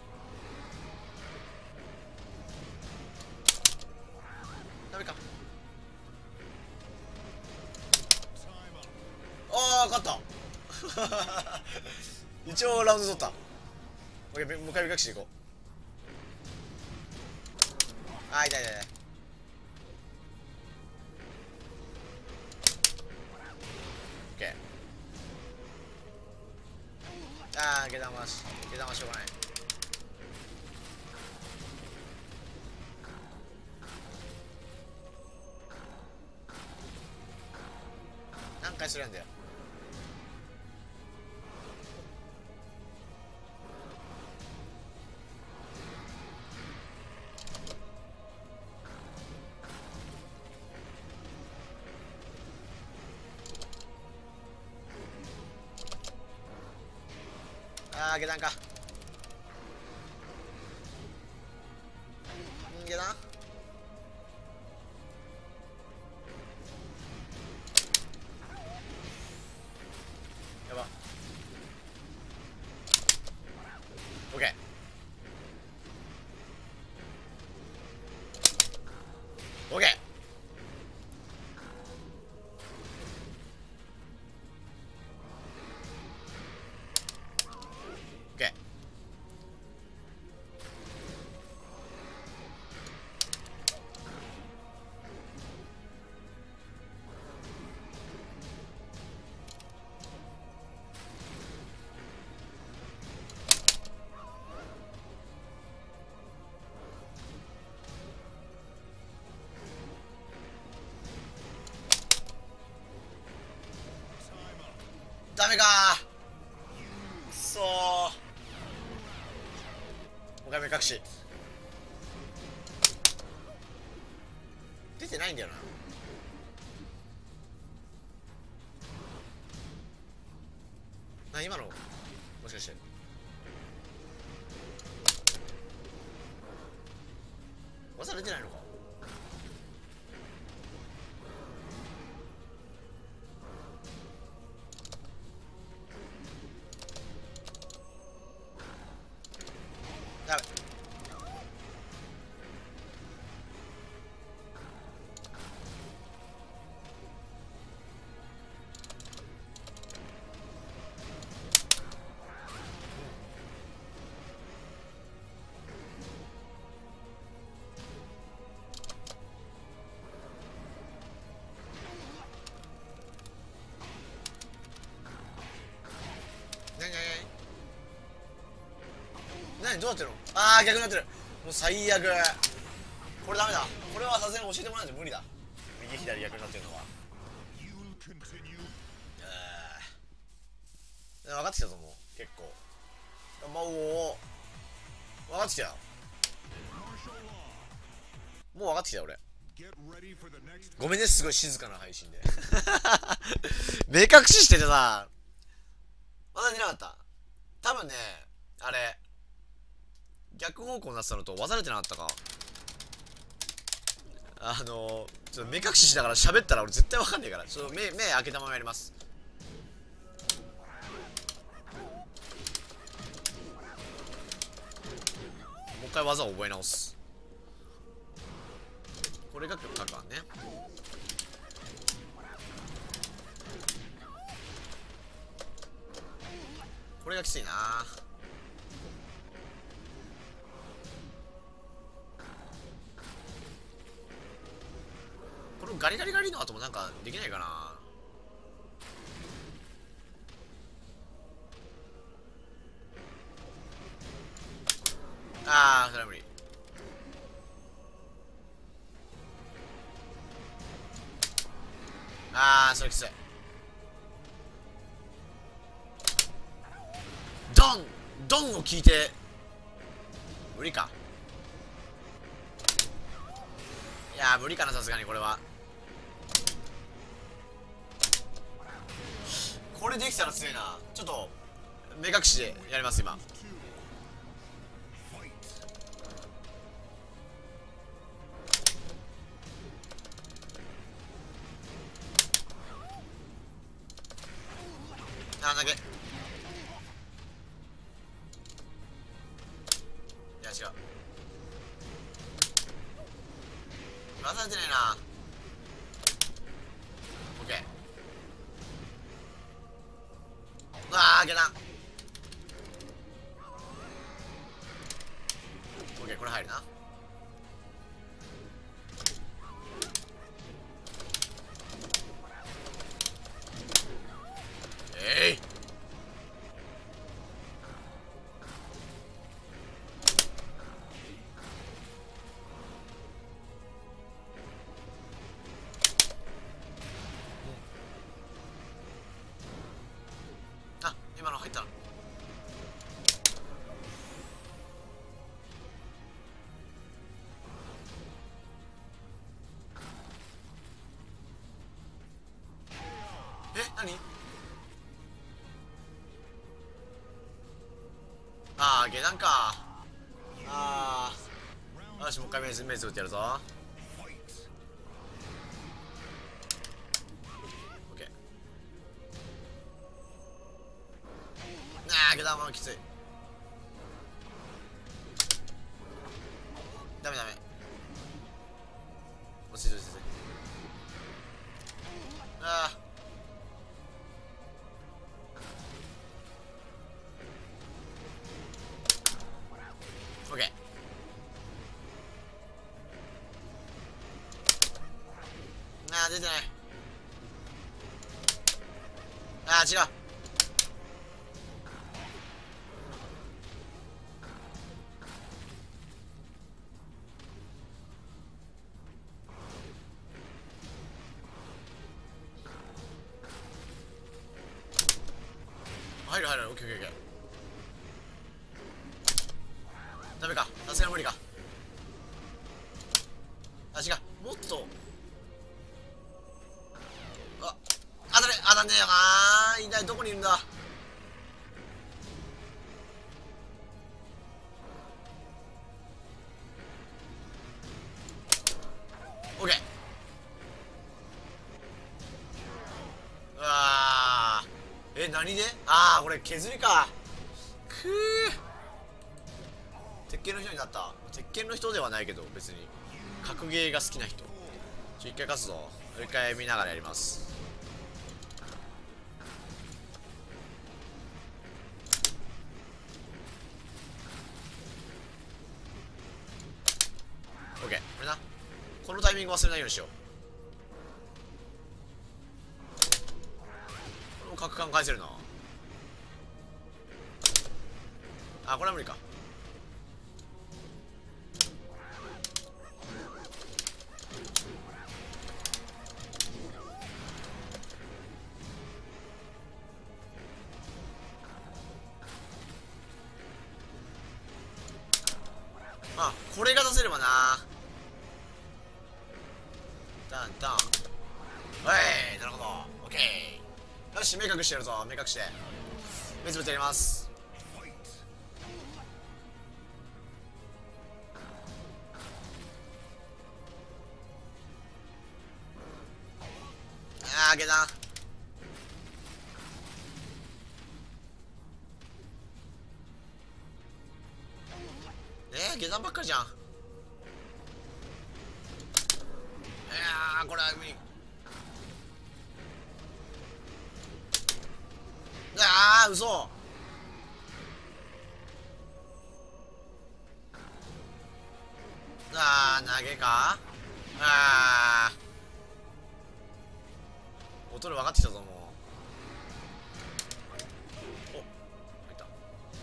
ダメか。ああ、勝った。一応ラウンド取った。もう一回目隠していこう。あー痛い痛い痛い。オッケー。ああ下段はし下段はしょうがない。何回するんだよ。あー下段か。ん下段。やば。オッケー。オッケー。オッケー。 ダメかー、くそー。もう一回目隠し出てないんだよな。な、今のもしかして技出てないのか。やべ、何どうなってるの。ああ、逆になってる。もう最悪。これダメだ。これはさすがに教えてもらわないと無理だ。右左逆になってるのは。えー、分かってきたぞもう結構。まあ、おお分かってきたよ。もう分かってきたよ俺。ごめんね、すごい静かな配信で目隠ししててさ、まだ出なかった。多分ね、あれ逆方向になってたのと技出てなかったか。あのー、ちょっと目隠ししながら喋ったら俺絶対わかんねえから、ちょっと目目開けたままやります。もう一回技を覚え直す。これが書くわね。これがきついな。このガリガリガリの後もなんかできないかな。ああ、それは無理。ああ、それきつい。ドンドンを聞いて無理か。いやー無理かな、さすがにこれは。これできたら強いな。ちょっと目隠しでやります今。あー投げ。いや違う、技出てないな。オッケー。ああ、開けた。オッケー、これ入るな。えい、あ、今の入ったな。え、何。ああ、下段か。ああ、よし、もう一回目目つぶってやるぞ。オッケー。ああ、下段はきつい。ダメダメ、落ち着いて落ち着いて。ああ、オッケー。ああ、出てない。ああ、違う。 入る入る。オッケーオッケーオッケー。ダメか、さすがに無理か。あ、違う、もっと。あ、当たれ、当たんねえよなー。いない、どこにいるんだ。オッケー。うわー、え、何で。あー、これ削りか。くー、鉄拳の人になった。鉄拳の人ではないけど、別に格ゲーが好きな人。ちょ、一回勝つぞ。一回見ながらやります。オッケー。これな、このタイミング忘れないようにしよう。これも角感返せるな。あ、これは無理か。あ、これが出せればな。ダンダン。はい、なるほど。オッケー。よし、目隠してやるぞ。目隠して目つぶってやります。あー、下段。えー、下段ばっかりじゃん。いやー、これは無理。あー、嘘。あー、投げか。あー、音で分かってきたぞ。もうお、入った。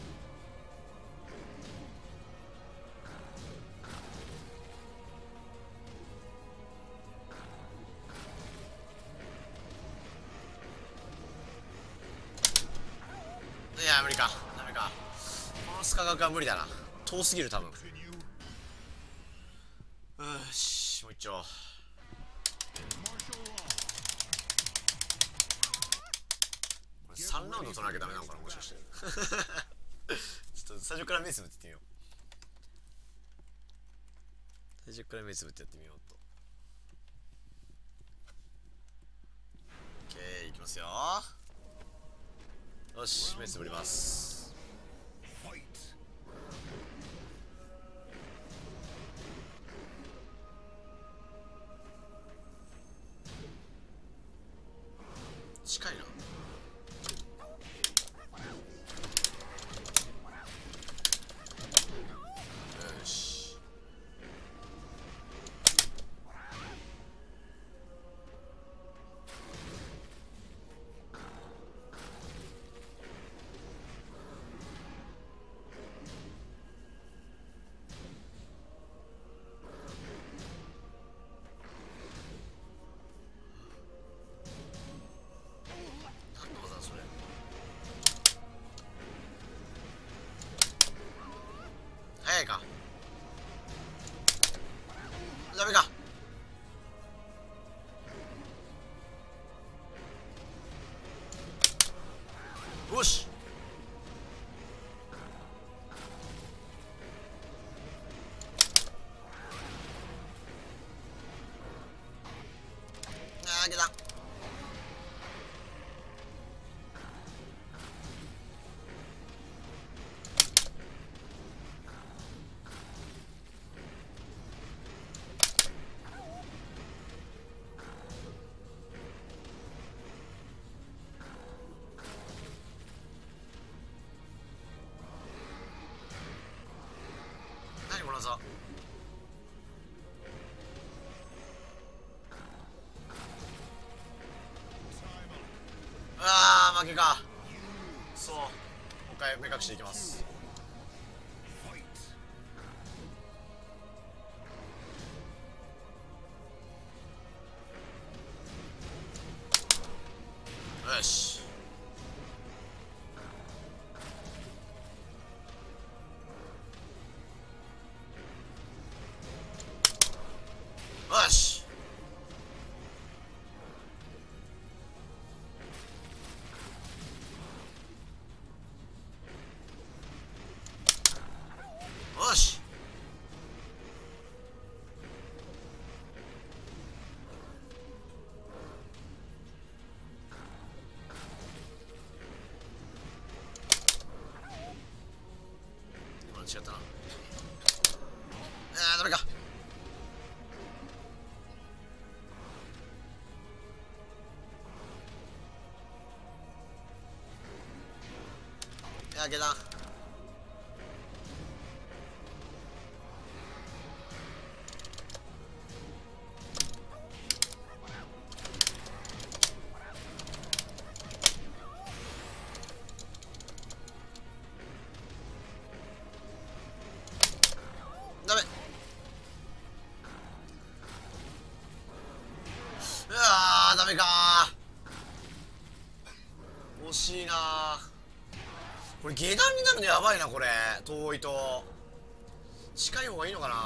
いやー、無理か。ダメか。このスカ角は無理だな。遠すぎる、多分。よし、もう一丁。これさんラウンド取らなきゃダメなのかな、もしかして。ちょっと最初から目つぶってやってみよう。最初から目つぶってやってみようと。オッケー、いきますよ。よし、目つぶります。近いな。よし。何の技だそれ。早いか。ダメか。よし。あー、出た。何この技。あー、負けか。そう、もう一回目隠していきます。よし。 違ったな。あーダメか。いや下段ダメ。うわーダメかー。惜しいなー。これ下段になるのやばいな。これ遠いと近い方がいいのかな。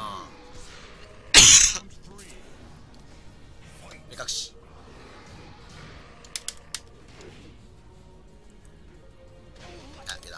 目隠し。あ下段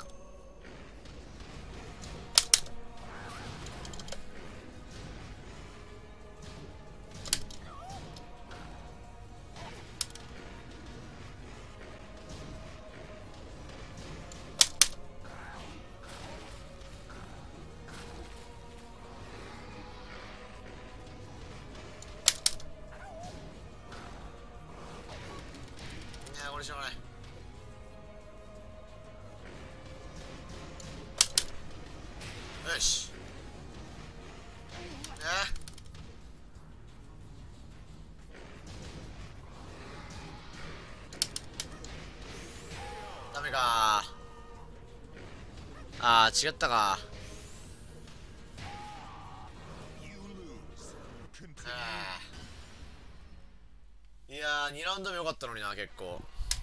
これしょうがない。よし。えダメかー。あー違ったか。いやーにラウンド目良かったのにな。結構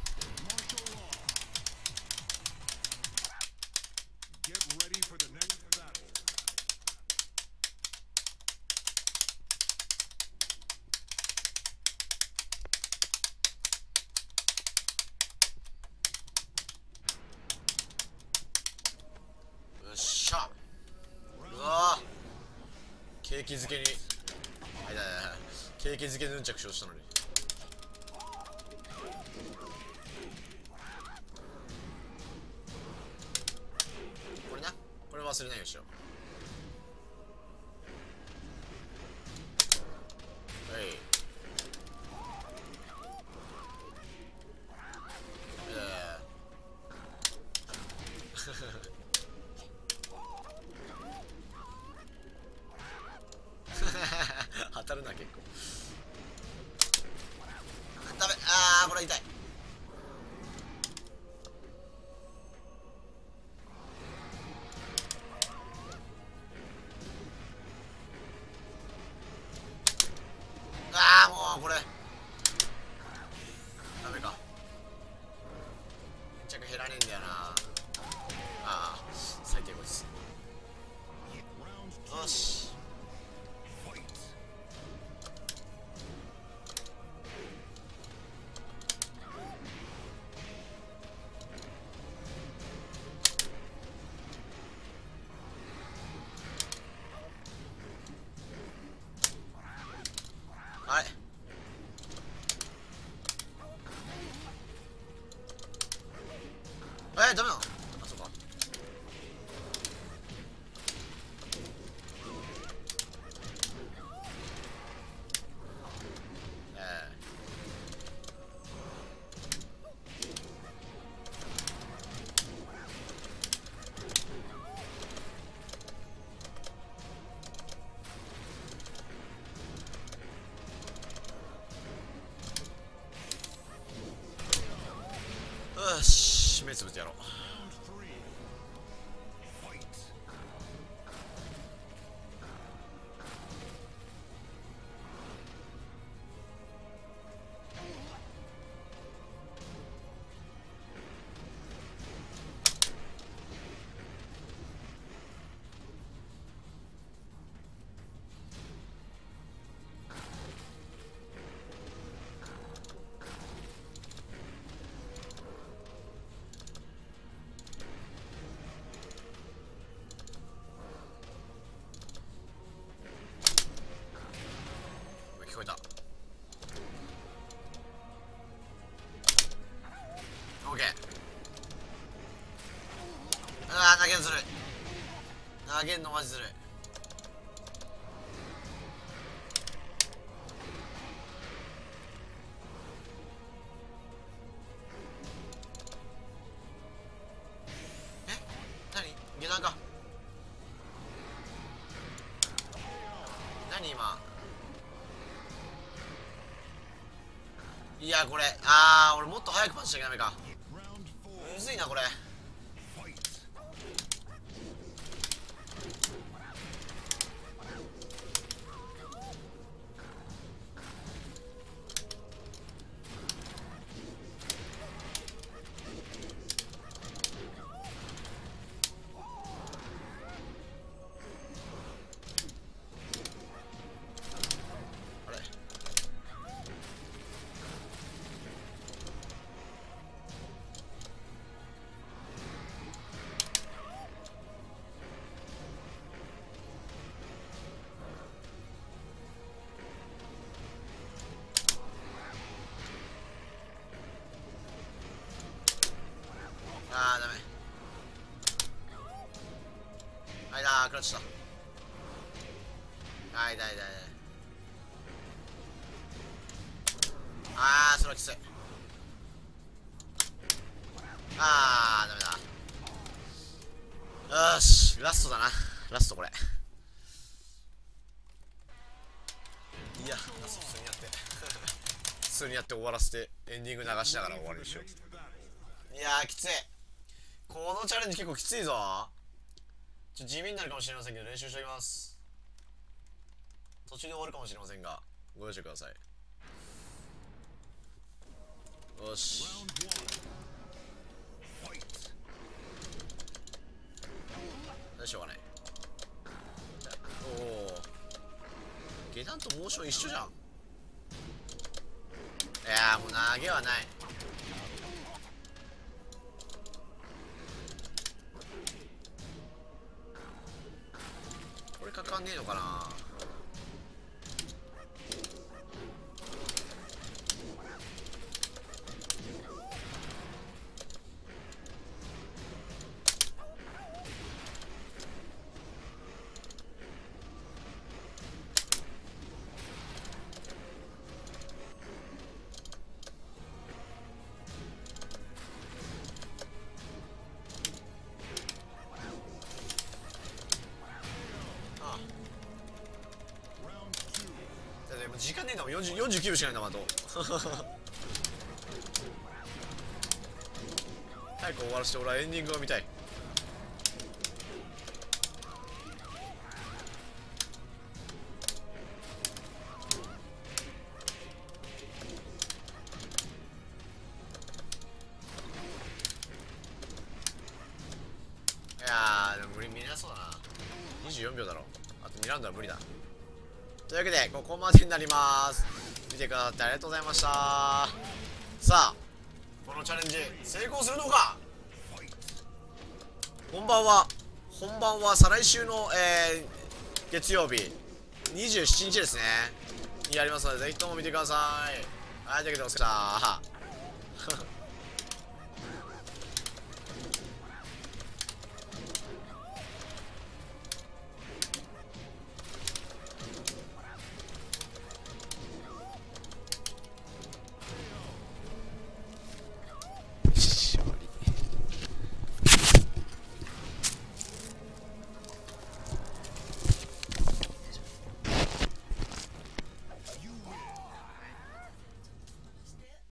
よっしゃ。うわー景気づけにはいだいだい景気づけヌンチャクしようとしたのに。これな、これ忘れないようにしよう。はいえー当たるな結構。ダメ。あーこれ痛い。あーもうこれダメか。着減らねえんだよな。ああ最低こいつ。よしはいえー、ダメなの。あそうか。えー、よし目つぶってやろう。聞こえた。オッケー。ああ投げずるい。 投げんのマジずるい。え、何下段か。何今。いやこれ、あー俺もっと早くパンチしなきゃダメか。むずいなこれ。あーダメ。はいだークラッチした。はいだいだいだい。あーそれはきつい。あーダメだ。よーしラストだな。ラストこれ。いやラスト普通にやって普通にやって終わらせてエンディング流しながら終わりにしよう。いやーきつい。このチャレンジ結構きついぞ。ちょっと地味になるかもしれませんけど練習しておきます。途中で終わるかもしれませんがご容赦ください。よししょうがない。おお下段とモーション一緒じゃん。いやーもう投げはない。これかかんねえのかな。時間ねえんだもん。よんじゅう、よんじゅうきゅうびょうしかないんだもん。あと早く終わらせて俺はエンディングを見たい。いやーでも無理見れなそうだな。にじゅうよんびょうだろ。あとにラウンドは無理だ。というわけでここまでになります。見てくださってありがとうございました。さあこのチャレンジ成功するのか。本番は本番は再来週の、えー、月曜日にじゅうしちにちですねにやりますのでぜひとも見てください。はいというわけでお疲れ様でした。